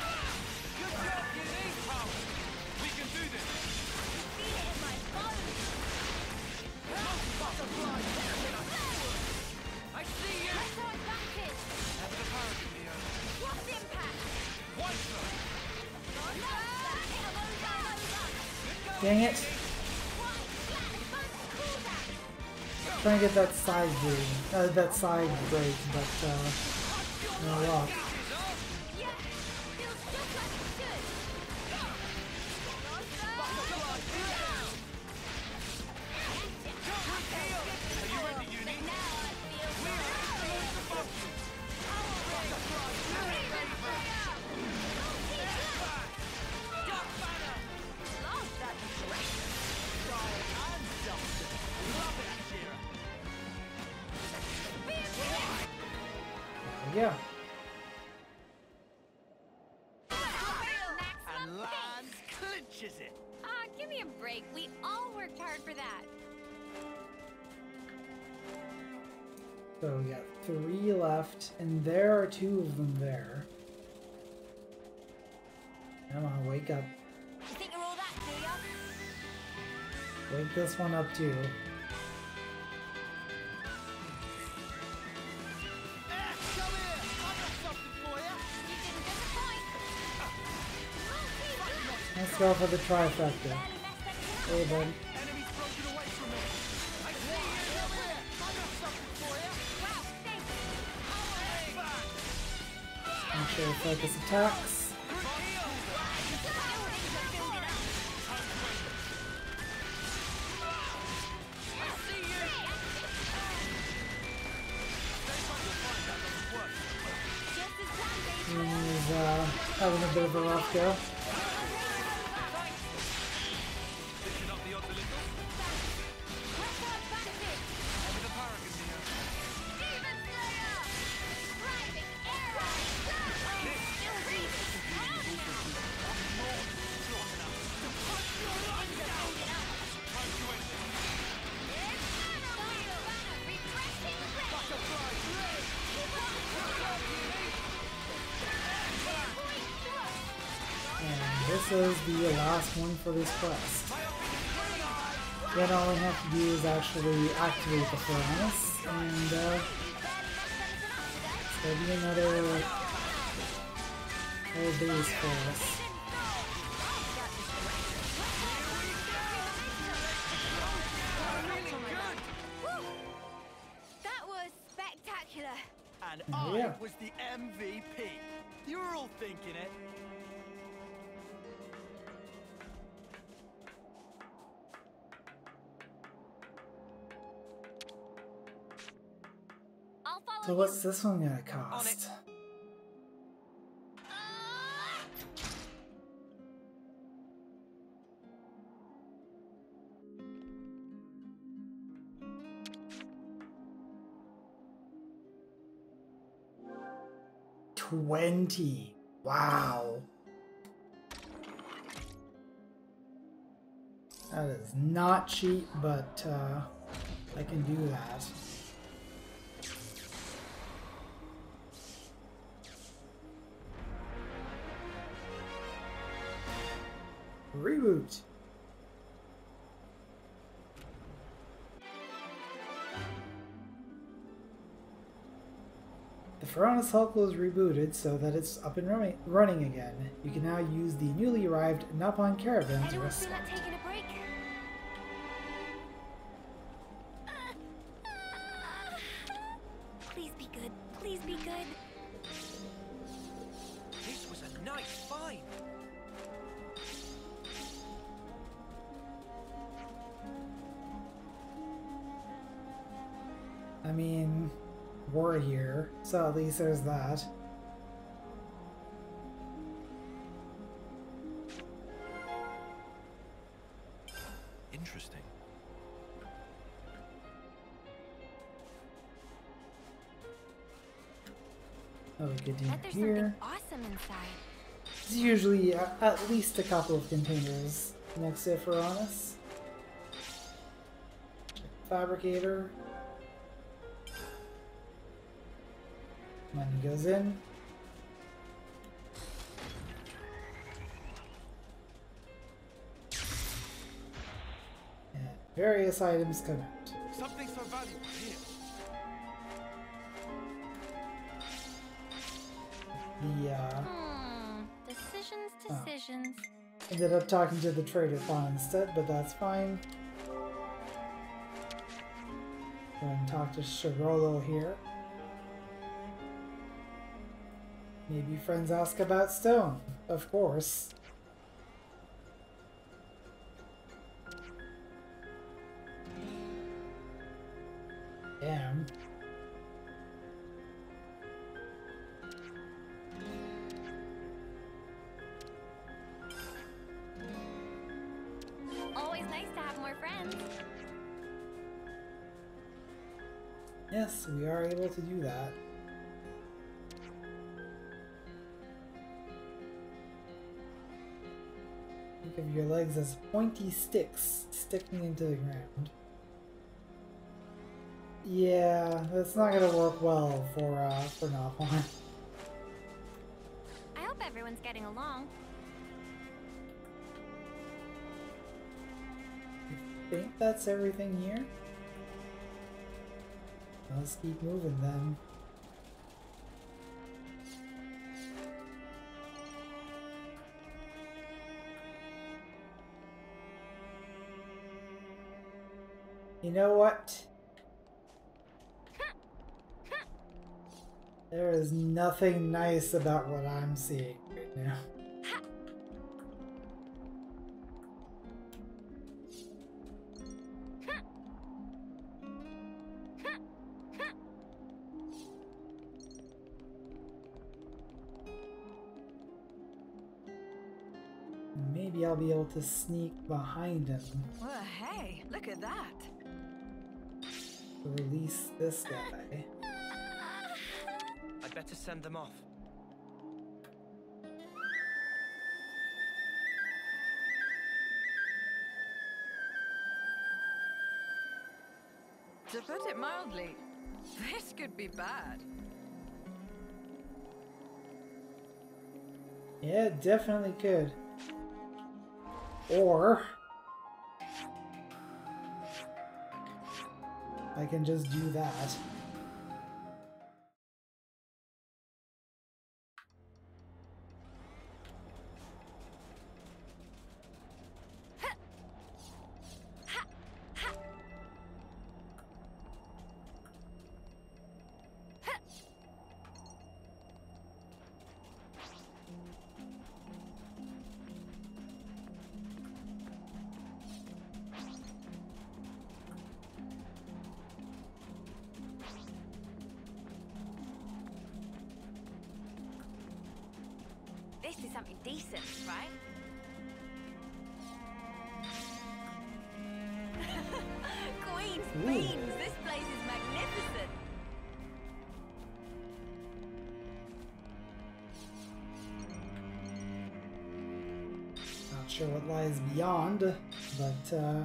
Dang it! Trying to get that side break, uh, that side break, but uh, no luck. Yeah. And Lance clinches it. Ah, give me a break. We all worked hard for that. So we got three left, and there are two of them there. Come on, wake up. You think you're all that, do ya? Wake this one up too. Let's go for the trifecta. Hey, bud. Make sure to focus attacks. He's uh, having a bit of a rough go. This is the last one for this quest. Then all we have to do is actually activate the furnace, and uh, it's going to be another whole base for us. That was spectacular. And There we I go. was the M V P. You were all thinking it. I'll follow So you. what's this one gonna cost? Twenty. Wow. That is not cheap, but uh, I can do that. Reboot. The Ferronis Hulk was rebooted so that it's up and running, running again. You can now use the newly arrived Napon caravan to Anyone feel respond. like taking a break? Please be good. Please be good. This was a nice find. I mean, we're here, so at least there's that. Interesting. Oh, we could do Bet there's here. something awesome inside. There's usually a, at least a couple of containers next to it for honest. Fabricator. Money goes in. And various items come out. Something so valuable here. The uh, Hmm. Decisions, Oh. decisions. ended up talking to the trader pawn instead, but that's fine. Go and talk to Shirolo here. Maybe friends ask about stone. Of course. Damn. Always nice to have more friends. Yes, we are able to do that. Think of your legs as pointy sticks sticking into the ground. Yeah, that's not gonna work well for uh for Napon. I hope everyone's getting along. I think that's everything here. Let's keep moving then. You know what? There is nothing nice about what I'm seeing right now. Maybe I'll be able to sneak behind him Well, hey, look at that. to release this guy. I'd better send them off. To put it mildly, this could be bad. Yeah, it definitely could. Or I can just do that. nice to something decent, right? Queen's Ooh. beans! This place is magnificent! Not sure what lies beyond, but uh,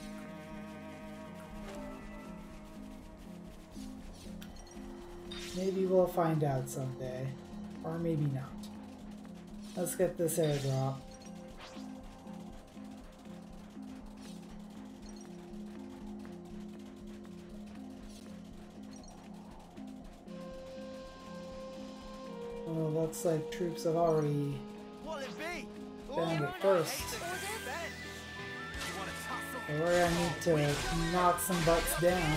maybe we'll find out someday. Or maybe not. Let's get this airdrop. Oh, looks like troops have already found it first. So we're gonna need to knock some butts down.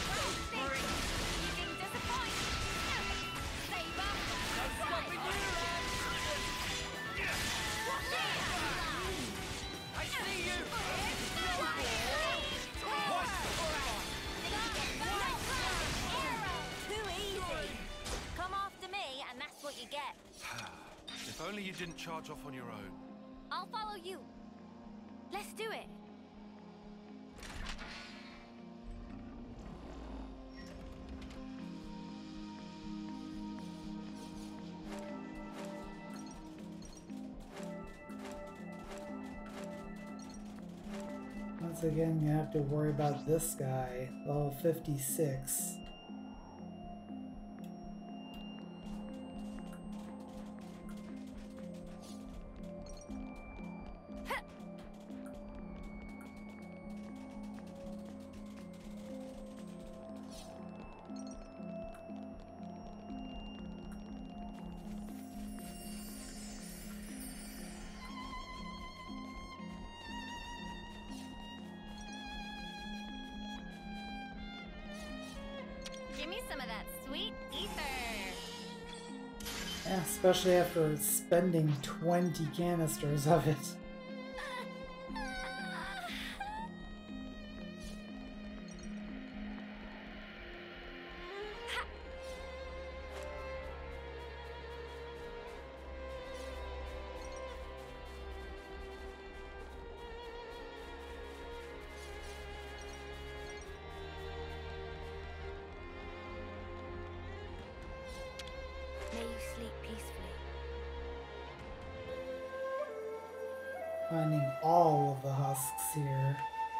If only you didn't charge off on your own. I'll follow you. Let's do it. Once again, you have to worry about this guy, level fifty-six. Give me some of that sweet ether. Yeah, especially after spending twenty canisters of it. May you sleep peacefully. Finding all of the husks here.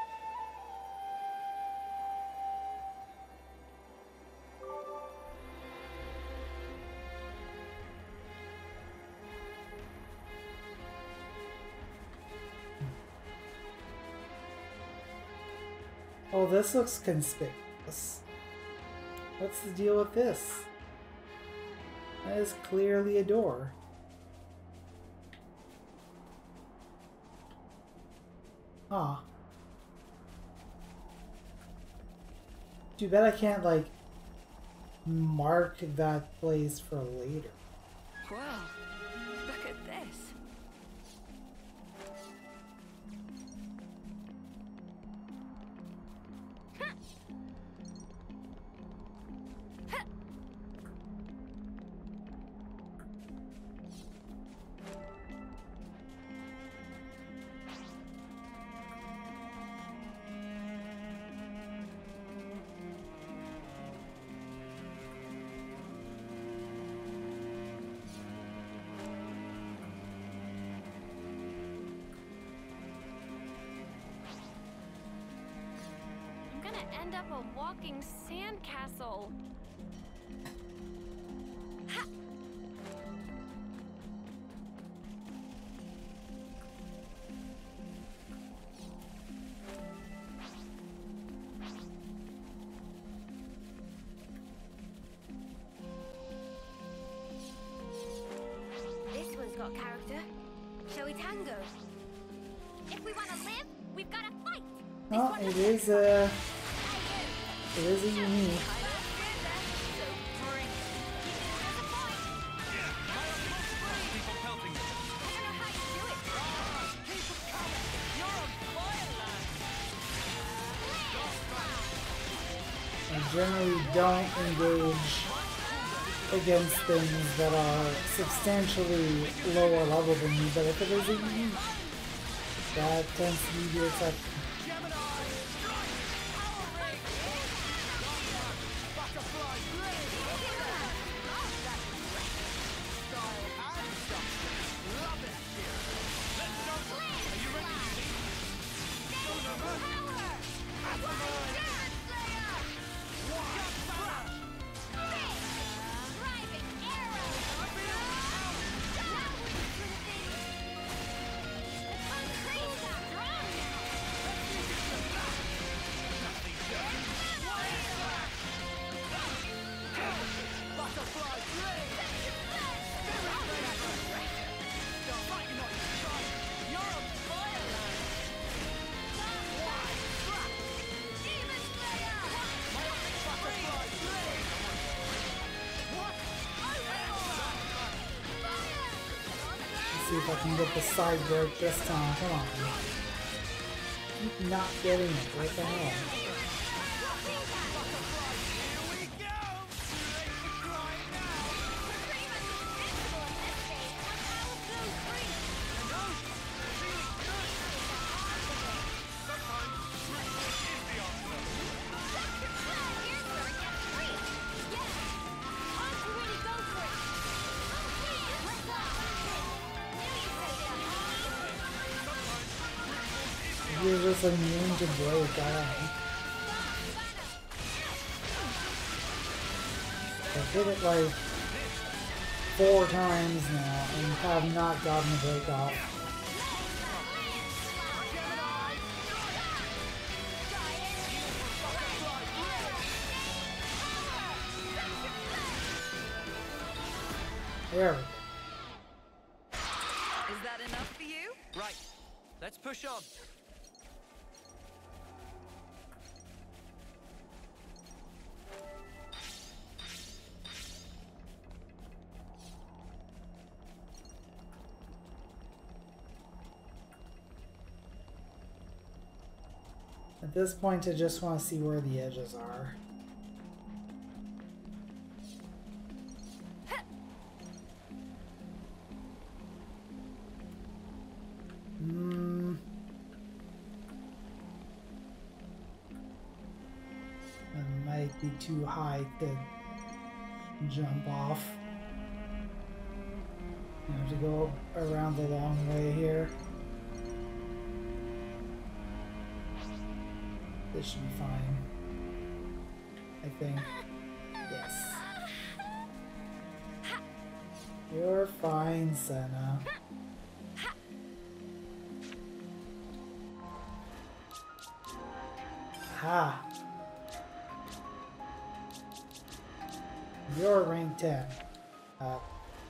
Oh, this looks conspicuous. What's the deal with this? That is clearly a door. Huh. Too bad I can't, like, mark that place for later. Wow, look at this. I'm gonna end up a walking sandcastle. Ha! This one's got character. Shall we tango? If we want to live, we've got to fight. Oh, it is a... It is a unique. I generally don't engage against things that are substantially lower level than you, but if it is a unique, that tends to be the exception. See if I can get the side break this time. Come on. Keep not getting it. What the hell? You're just immune to break, guy. I've hit it like four times now and have not gotten the break off. There we go. Is that enough for you? Right. Let's push on. At this point, I just want to see where the edges are. Hmm. That might be too high to jump off. I have to go around the long way here. This should be fine. I think. Yes. You're fine, Senna. Ha! You're rank ten. Uh,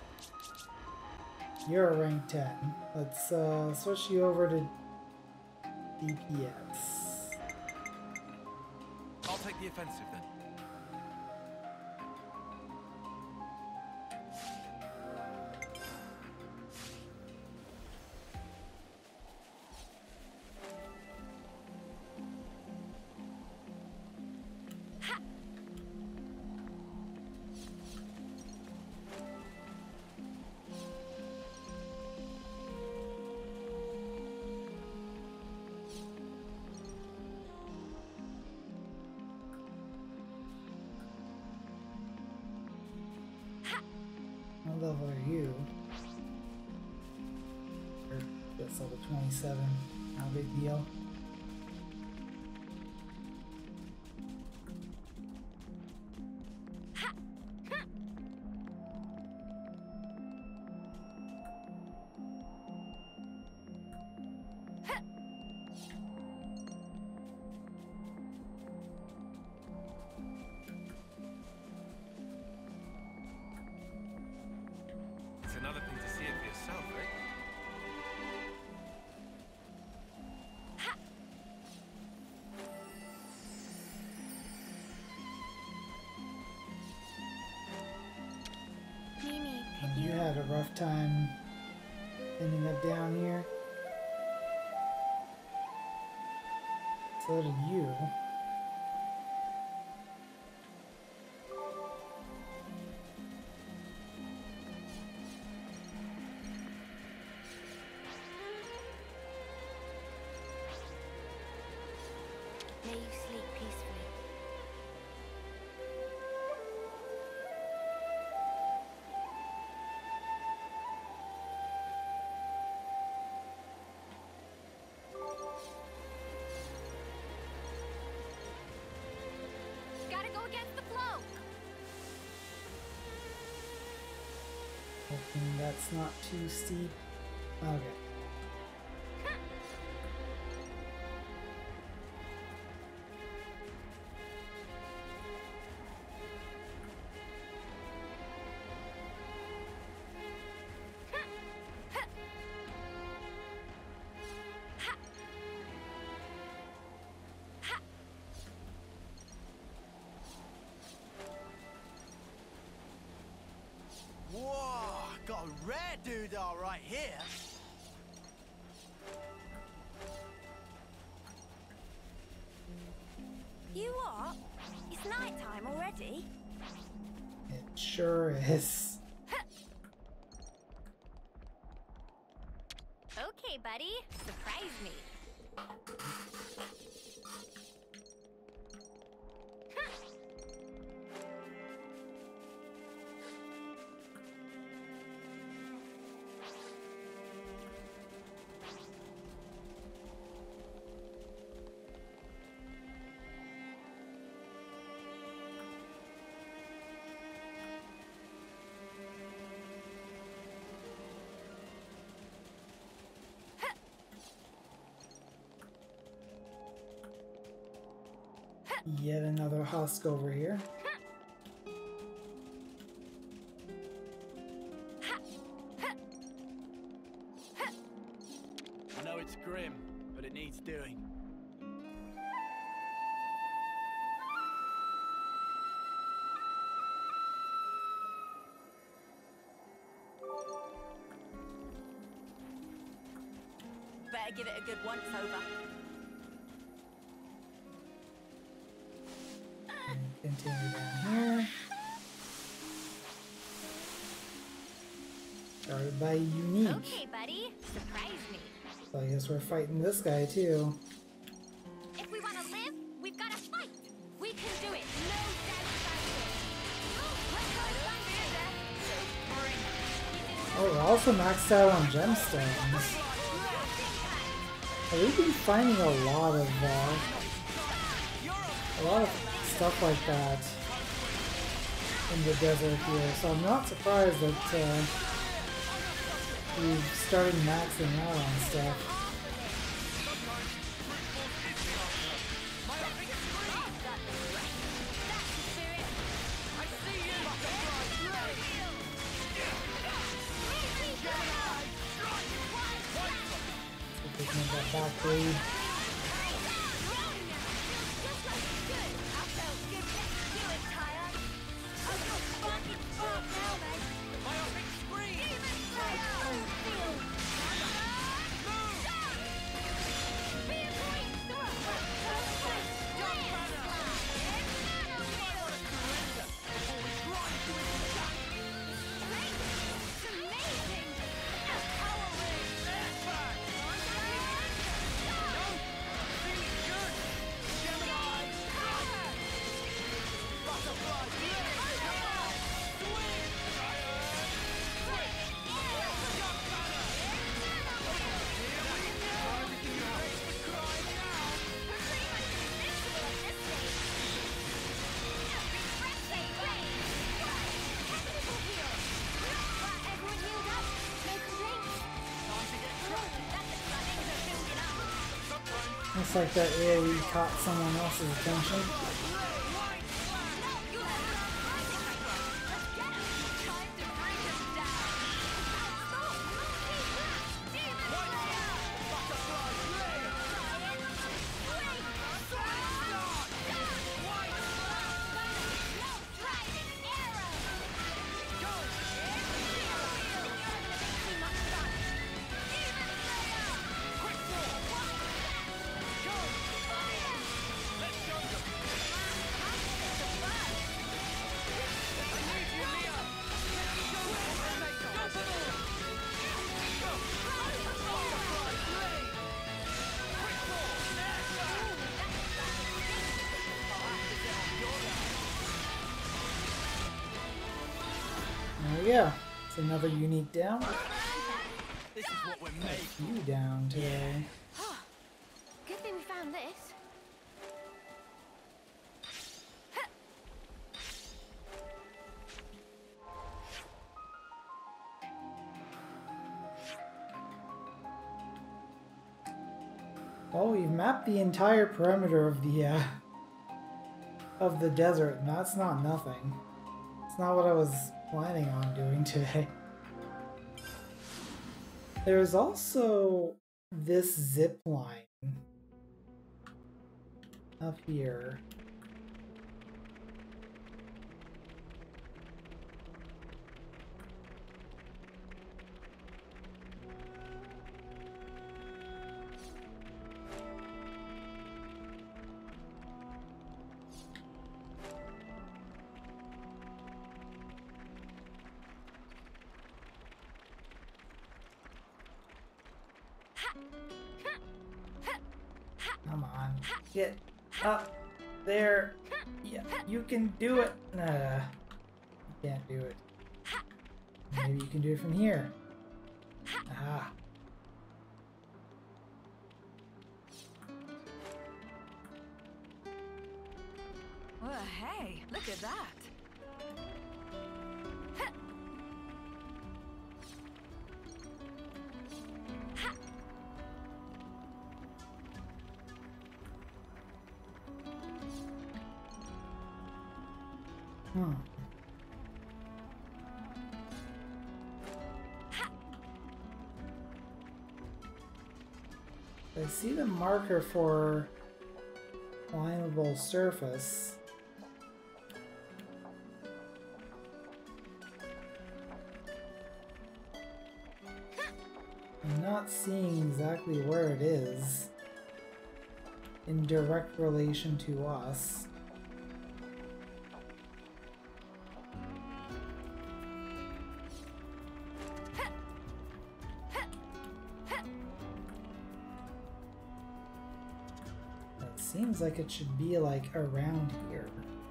you're rank ten. Let's uh, switch you over to D P S. I'll take the offensive then. What level are you? That's level twenty-seven. No big deal. It's another thing to see it for yourself, right? Mimi, could And you you... had a rough time ending up down here. So did you. May you sleep peacefully. Gotta go against the flow. Hoping that's not too steep. Okay. Whoa, got a rare doodah right here. You what? It's night time already. It sure is. Okay, buddy. Surprise me. Yet another husk over here. I know it's grim, but it needs doing. Better give it a good once over. Continue down here. Started by Unique. Okay, buddy. Surprise me. So I guess we're fighting this guy too. If we want to live, we've got to fight. We can do it. No doubt about it. Oh, we're also maxed out on gemstones. We've been finding a lot of uh, a lot of stuff like that in the desert here, so I'm not surprised that uh, we've started maxing out on stuff. That back blade. Looks like that AoE caught someone else's attention. go. It's another unique down. This is what we're A made few down today. Good thing we found this. Well, we've mapped the entire perimeter of the uh, of the desert, and that's not nothing. It's not what I was planning on doing today. There's also this zip line up here. Come on, get up there. Yeah, you can do it. Nah, you can't do it. Maybe you can do it from here. Ah. Well, hey, look at that. Hmm. I see the marker for climbable surface. I'm not seeing exactly where it is in direct relation to us. Seems like it should be like around here.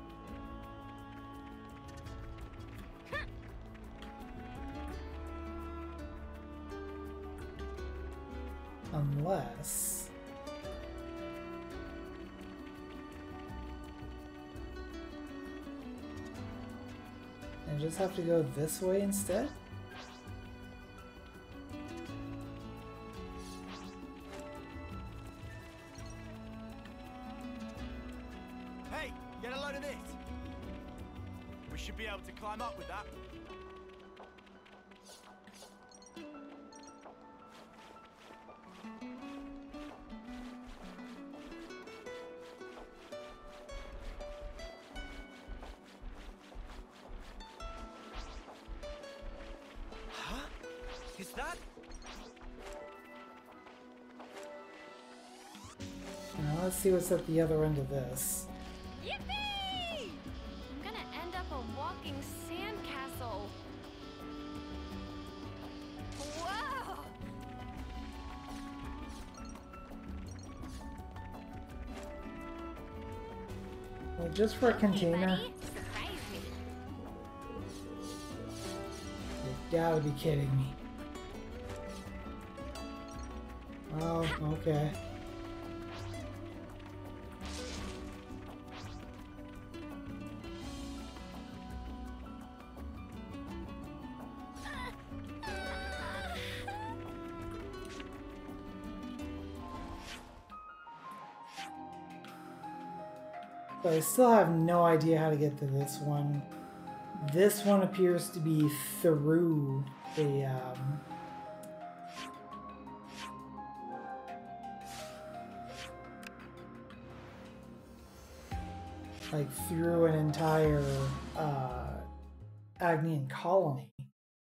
Unless I just have to go this way instead? Hey, get a load of this. We should be able to climb up with that. Huh? Is that? Now let's see what's at the other end of this. Yippee! I'm gonna end up a walking sandcastle. Whoa! Well, just for a container. Buddy, surprise me. You gotta be kidding me. Oh, okay. So I still have no idea how to get to this one. This one appears to be through the um, like through an entire uh, Agnian colony.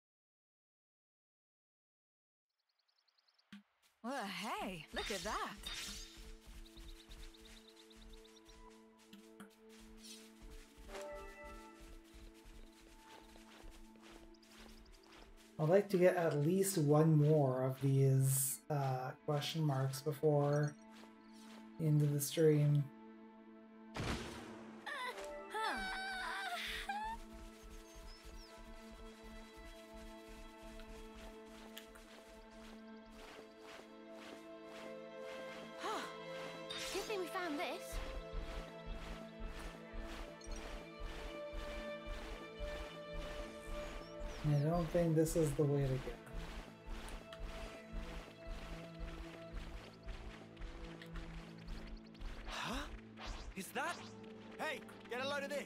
Well, hey, look at that. I'd like to get at least one more of these uh, question marks before the end of the stream. I don't think this is the way to go. Huh? Is that? Hey, get a load of this.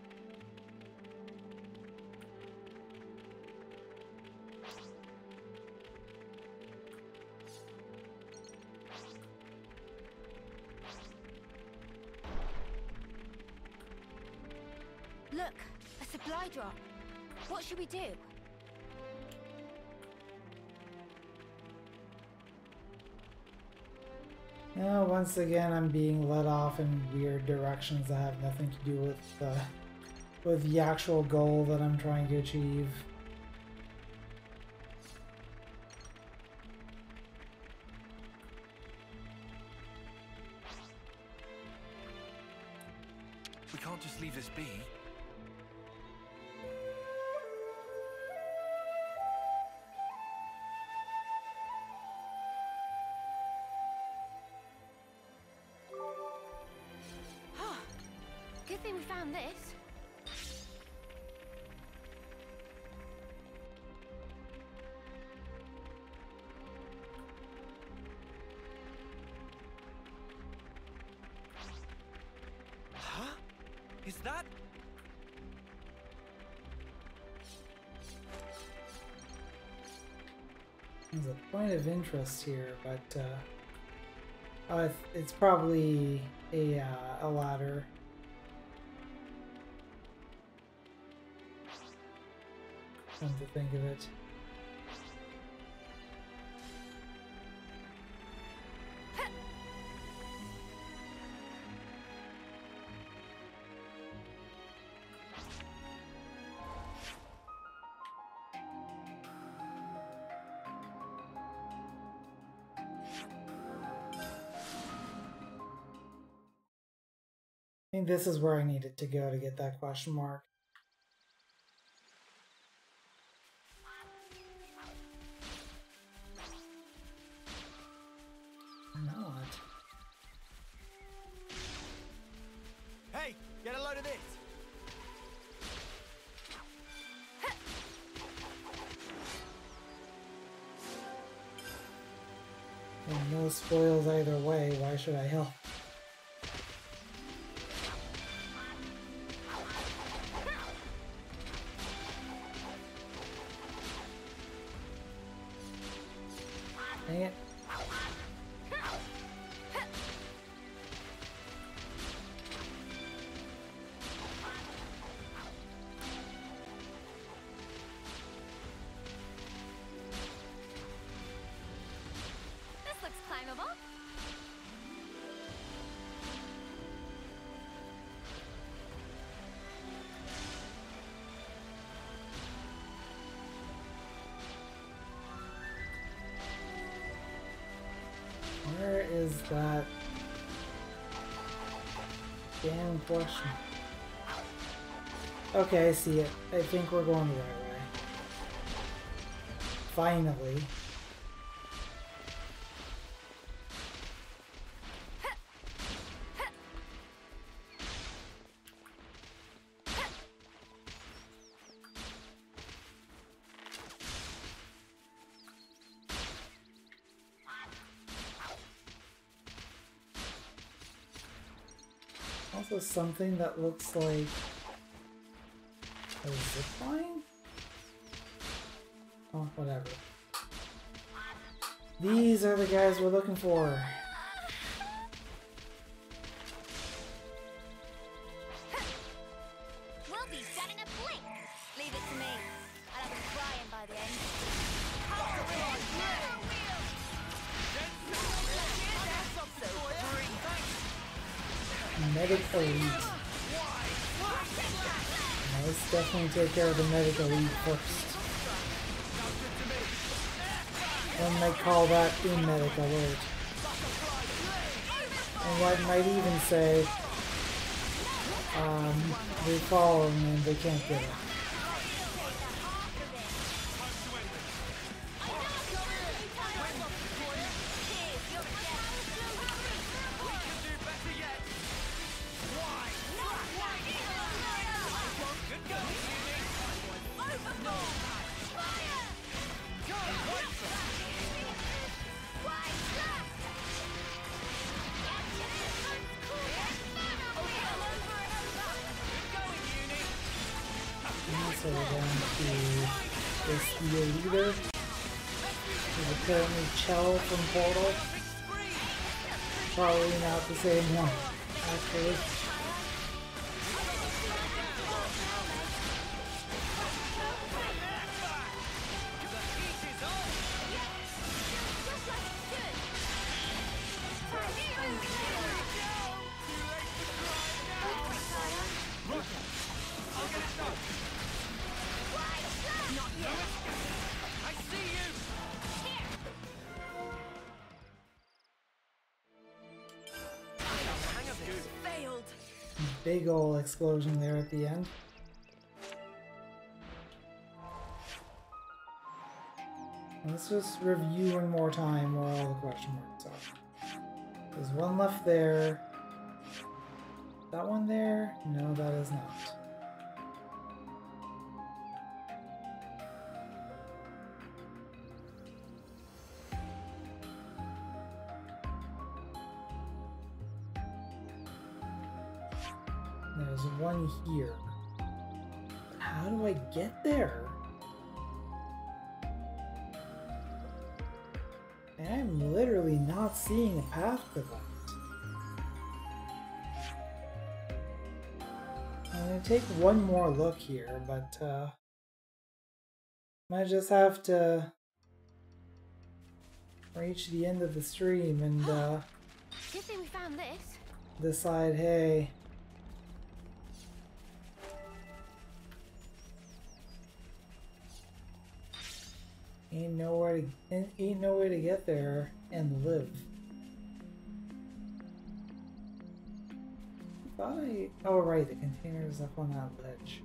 Look, a supply drop. What should we do? Now, once again, I'm being led off in weird directions that have nothing to do with uh, with the actual goal that I'm trying to achieve. We can't just leave this be. Good thing we found this. Huh? Is that? There's a point of interest here, but uh, uh, it's probably a uh, a ladder. Come to think of it. I think this is where I needed to go to get that question mark. Not. Hey, get a load of this. Well, no spoils either way. Why should I help? Dang it. This looks climbable. Where is that damn question? Okay, I see it. I think we're going the right way. Finally. Also something that looks like a zip line? Oh, whatever. These are the guys we're looking for. We'll be done in a blink. Leave it to me. I'll have them crying by the end. Medic elite. Now let's definitely take care of the medic elite first. One might call that in medic alert. And one might even say, um, they follow them and they can't get it. So we're going to this the leader. Who's apparently Chell from Portal. Probably not the same one, actually. Big ol' explosion there at the end. Let's just review one more time where all the question marks are. There's one left there. That one there? No, that is not. There's one here. How do I get there? And I'm literally not seeing a path to that. I'm gonna take one more look here, but uh, might just have to reach the end of the stream and uh, Good thing we found this. decide, hey, ain't nowhere to ain't, ain't no way to get there and live. Thought I oh right, the container's up on that ledge.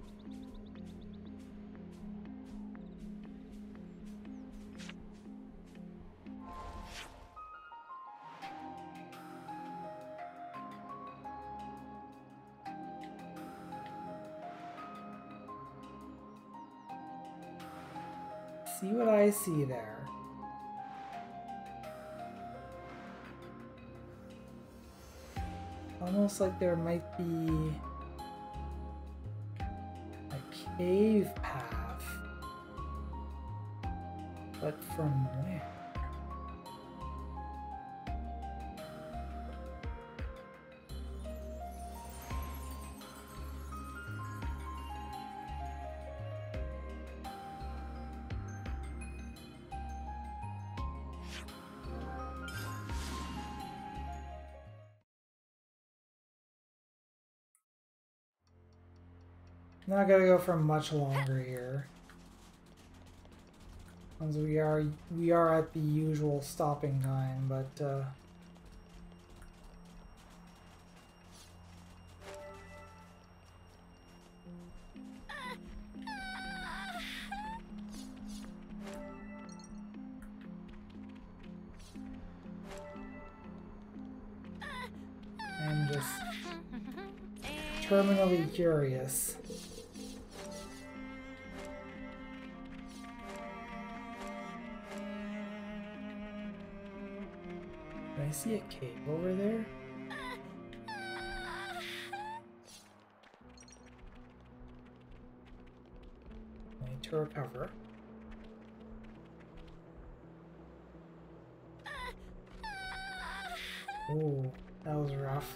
See what I see there. Almost like there might be a cave path, but from where? Not gonna go for much longer here, as we are we are at the usual stopping time, but uh, I'm just terminally curious. Do I see a cave over there? I need to recover. Ooh, that was rough.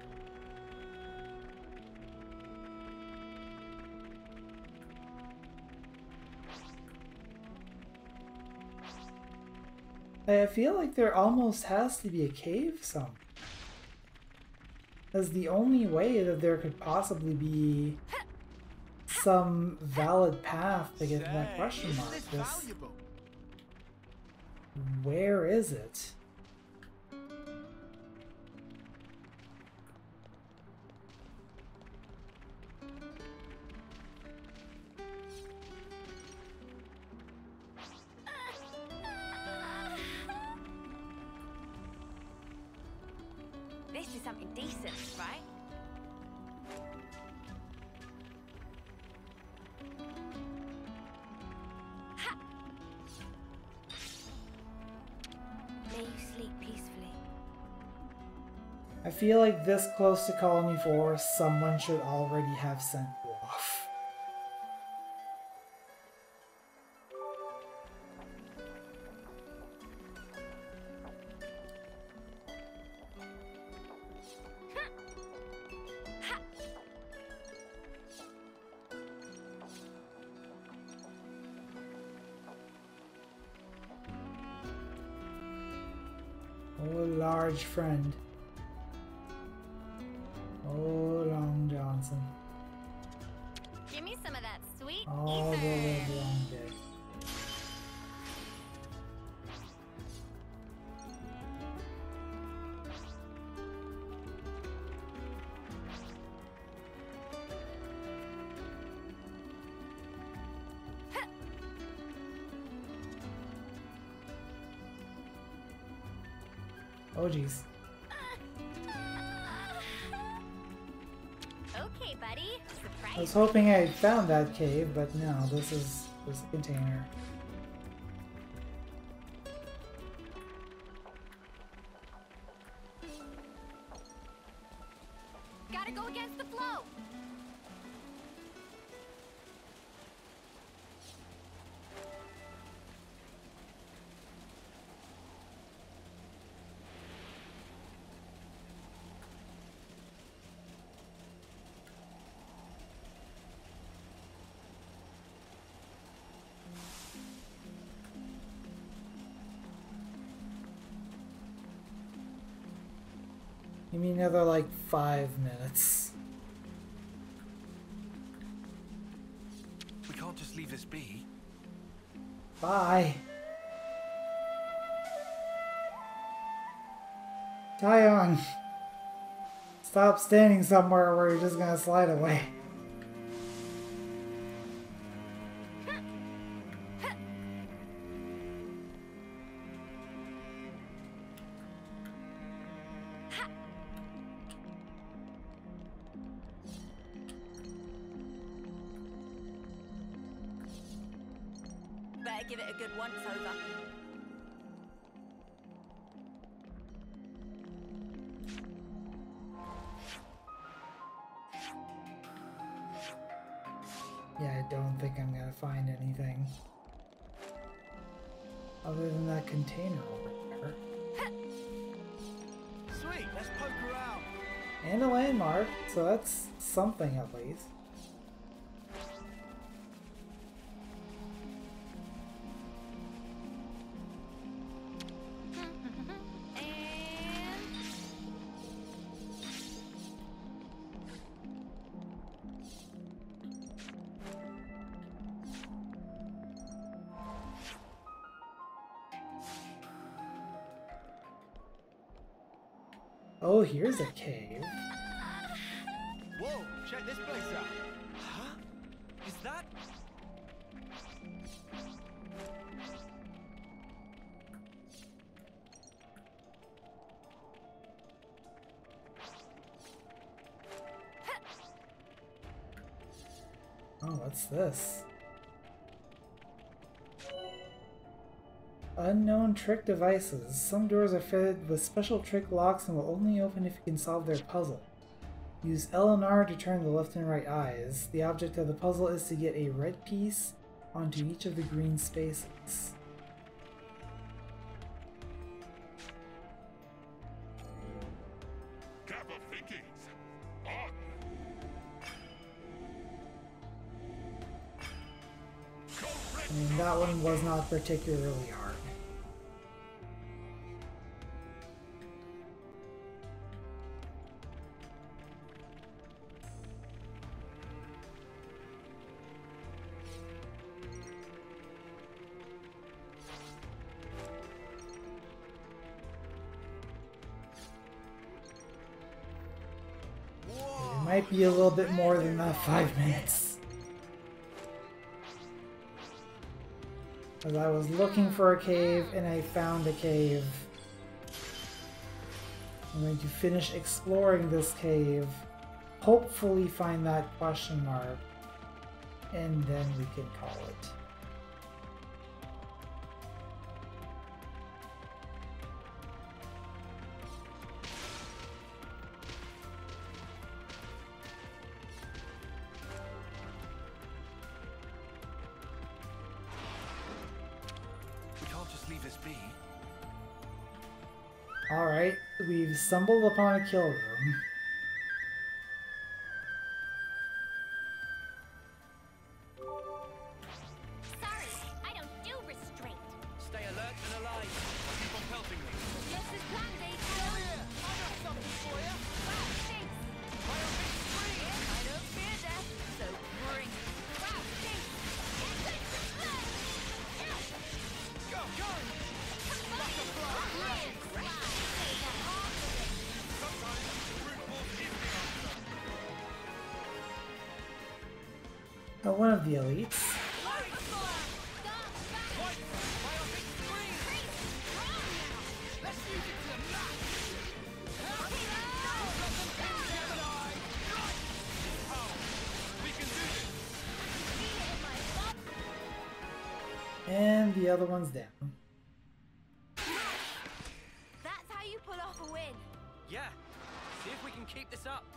I feel like there almost has to be a cave somewhere. That's the only way that there could possibly be some valid path to get to that question mark. This, where is it? This is something decent, right? Ha! May you sleep peacefully. I feel like this close to Colony four, someone should already have sent you off. large friend. Oh, Long Johnson. Give me some of that sweet All the ether. live long day. Oh geez. Okay, buddy. I was Surprise. hoping I found that cave, but no, this is this is a container. Gotta go against the flow. Give me another like five minutes. We can't just leave this be. Bye. Tyon. Stop standing somewhere where you're just gonna slide away. Better give it a good once over. Yeah, I don't think I'm gonna find anything other than that container over there. Sweet, let's poke around. And a landmark, so that's something at least. Oh, here's a cave. Whoa, check this place out. Huh? Is that? Oh, what's this? Unknown trick devices. Some doors are fitted with special trick locks and will only open if you can solve their puzzle. Use L and R to turn the left and right eyes. The object of the puzzle is to get a red piece onto each of the green spaces. I mean, that one was not particularly hard. It might be a little bit more than that five minutes. Because I was looking for a cave and I found a cave. I'm going to finish exploring this cave, hopefully find that question mark, and then we can call it. Alright, we've stumbled upon a kill room. Sorry, I don't do restraint. Stay alert and alive. Keep on helping me. Yes, this plan, baby. Oh, one of the elites. And the other one's down. That's how you pull off a win. Yeah. See if we can keep this up.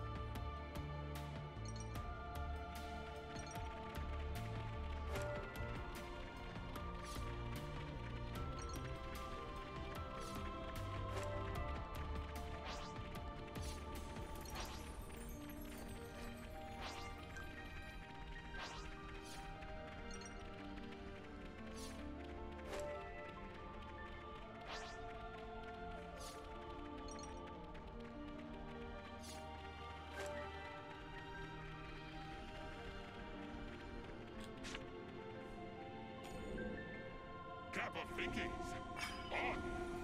Vikings, on!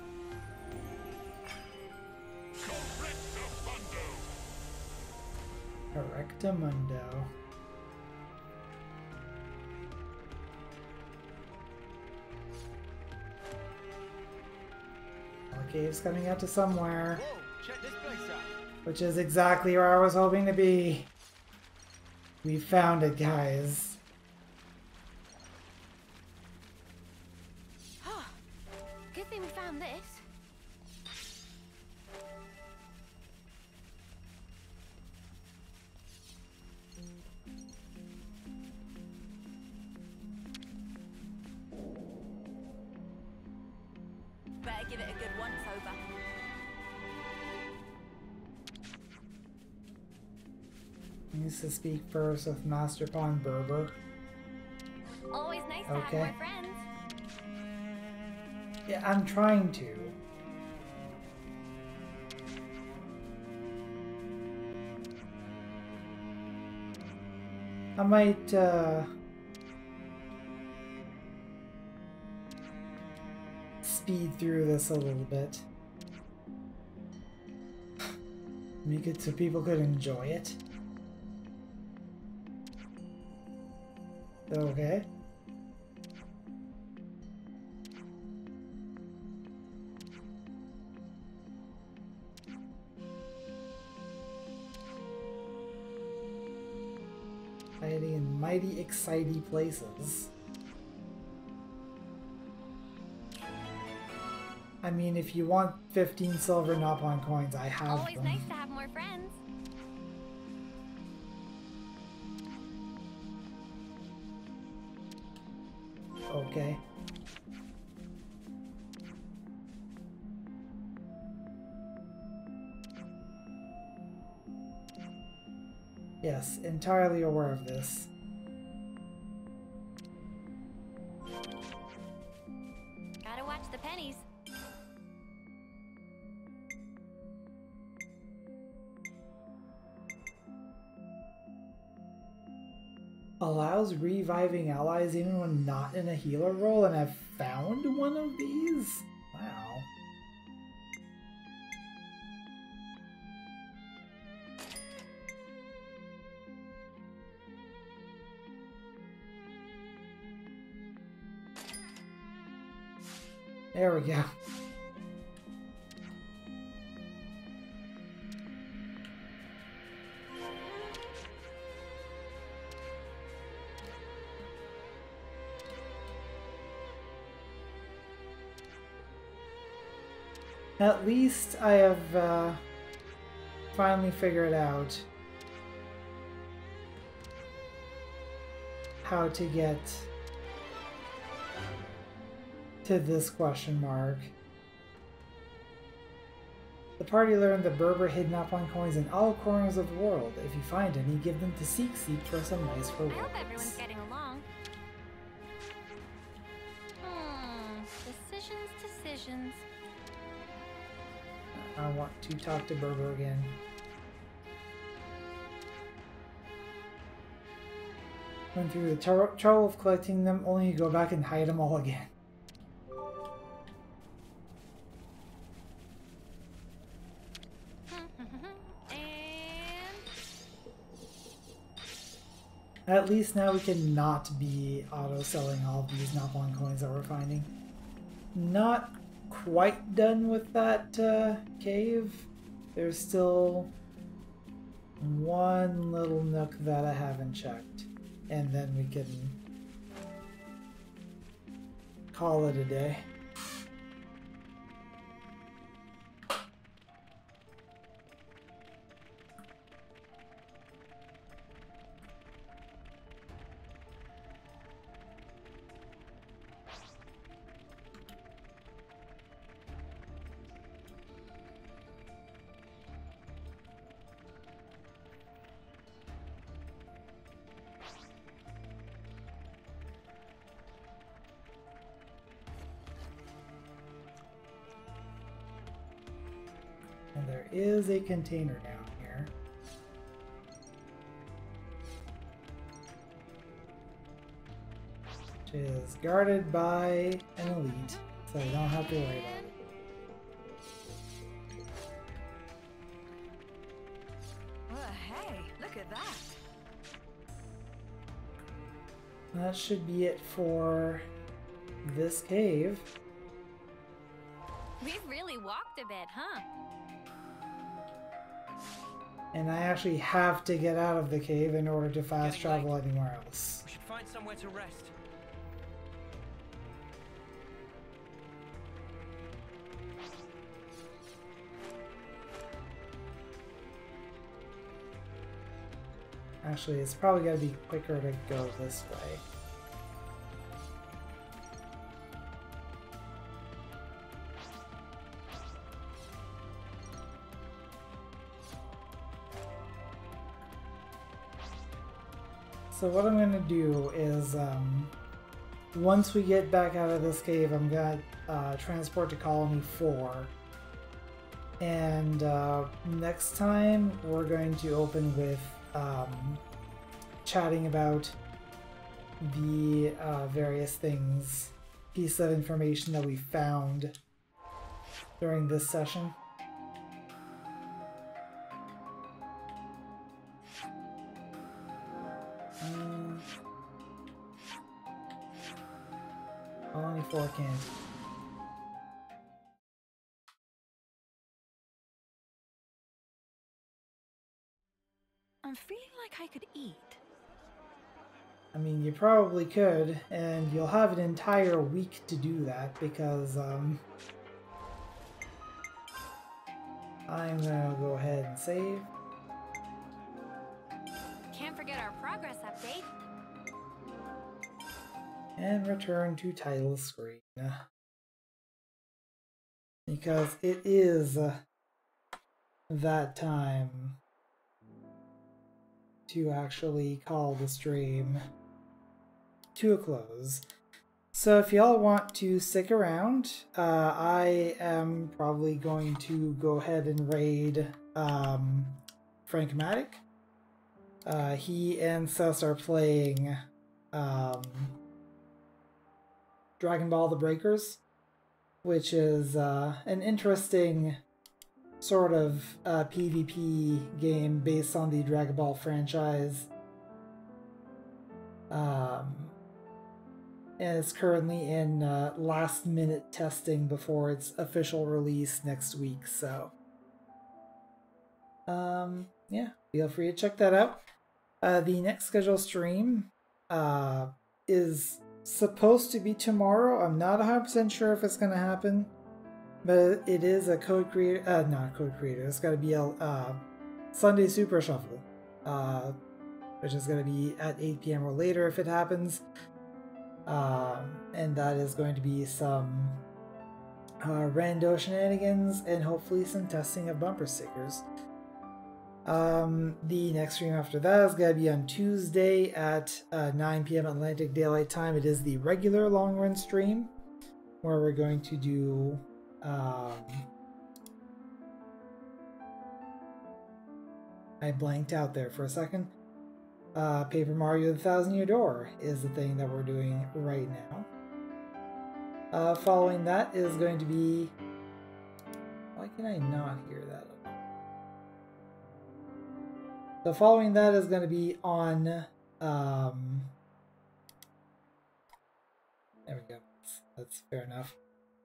Correctamundo! Correctamundo. The cave's coming out to somewhere. Whoa, check this place out. Which is exactly where I was hoping to be. We found it, guys. Good thing we found this. Better give it a good once over. Needs to speak first with Master Pawn Berber. Always nice to Okay. have more friends. Yeah, I'm trying to. I might, uh... speed through this a little bit. Make it so people could enjoy it. Okay. Hiding in mighty exciting places. I mean, if you want fifteen silver Nopon coins, I have Always them. nice to have more friends. Okay. Yes, entirely aware of this. Gotta watch the pennies. Allows reviving allies even when not in a healer role, and I've found one of these? Wow. There we go. At least I have uh, finally figured out how to get to this question mark. The party learned that Berber hid Nopon coins in all corners of the world. If you find any, give them to Seek Seek for some nice I rewards. hope everyone's getting along. Hmm. Decisions, decisions. I want to talk to Berber again. Went through the tr trouble of collecting them, only to go back and hide them all again. And At least now we can not be auto-selling all of these Nopalon coins that we're finding. Not quite done with that uh, cave. There's still one little nook that I haven't checked. And then we can call it a day. And there is a container down here. Which is guarded by an elite, so you don't have to worry about it. Well, hey, look at that. That should be it for this cave. We've really walked a bit, huh? And I actually have to get out of the cave in order to fast travel anywhere else. We should find somewhere to rest. Actually, it's probably going to be quicker to go this way. So what I'm going to do is, um, once we get back out of this cave, I'm going to uh, transport to Colony four. And uh, next time, we're going to open with um, chatting about the uh, various things, piece of information that we found during this session. Uh, Colony four can't. I'm feeling like I could eat. I mean, you probably could, and you'll have an entire week to do that because um, I'm gonna go ahead and save. Can't forget our progress update. And return to title screen. Because it is uh, that time to actually call the stream to a close. So if y'all want to stick around, uh, I am probably going to go ahead and raid um, Frank-O-Matic. Uh, he and Sus are playing um, Dragon Ball The Breakers, which is uh, an interesting sort of uh, PvP game based on the Dragon Ball franchise. Um, and it's currently in uh, last minute testing before its official release next week, so um, yeah, feel free to check that out. Uh, the next scheduled stream uh, is supposed to be tomorrow. I'm not one hundred percent sure if it's going to happen, but it is a code creator, uh, not a code creator, it's got to be a uh, Sunday Super Shuffle, uh, which is going to be at eight p m or later if it happens. Um, and that is going to be some uh, rando shenanigans and hopefully some testing of bumper stickers. Um, the next stream after that is going to be on Tuesday at uh, nine p m Atlantic Daylight Time. It is the regular long run stream where we're going to do um, I blanked out there for a second. Uh, Paper Mario The Thousand Year Door is the thing that we're doing right now. Uh, following that is going to be... Why can I not hear that? So following that is going to be on Um, there we go. That's, that's fair enough.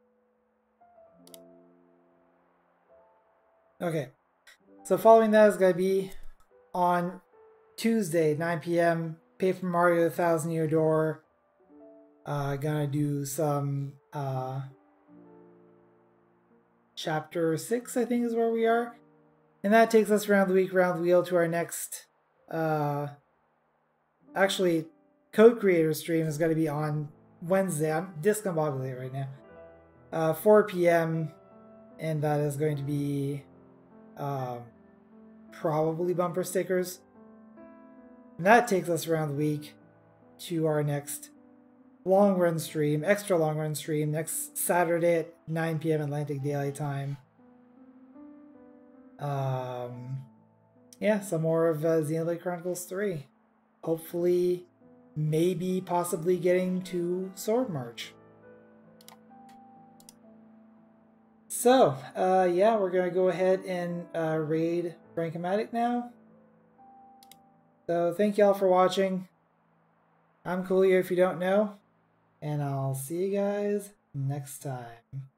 Okay, so following that is going to be on Tuesday, nine p m Paper Mario The Thousand Year Door. Uh, gonna do some uh, chapter six, I think is where we are. And that takes us around the week, around the wheel to our next, uh, actually, Code Creator stream is going to be on Wednesday. I'm discombobulated right now. Uh, four p m and that is going to be um, probably bumper stickers. And that takes us around the week to our next long run stream, extra long run stream, next Saturday at nine p m Atlantic Daylight Time. Um, yeah, some more of uh, Xenoblade Chronicles three. Hopefully, maybe, possibly getting to Sword March. So, uh, yeah, we're going to go ahead and uh, raid Frankomatic now. So, thank y'all for watching. I'm Coolio if you don't know. And I'll see you guys next time.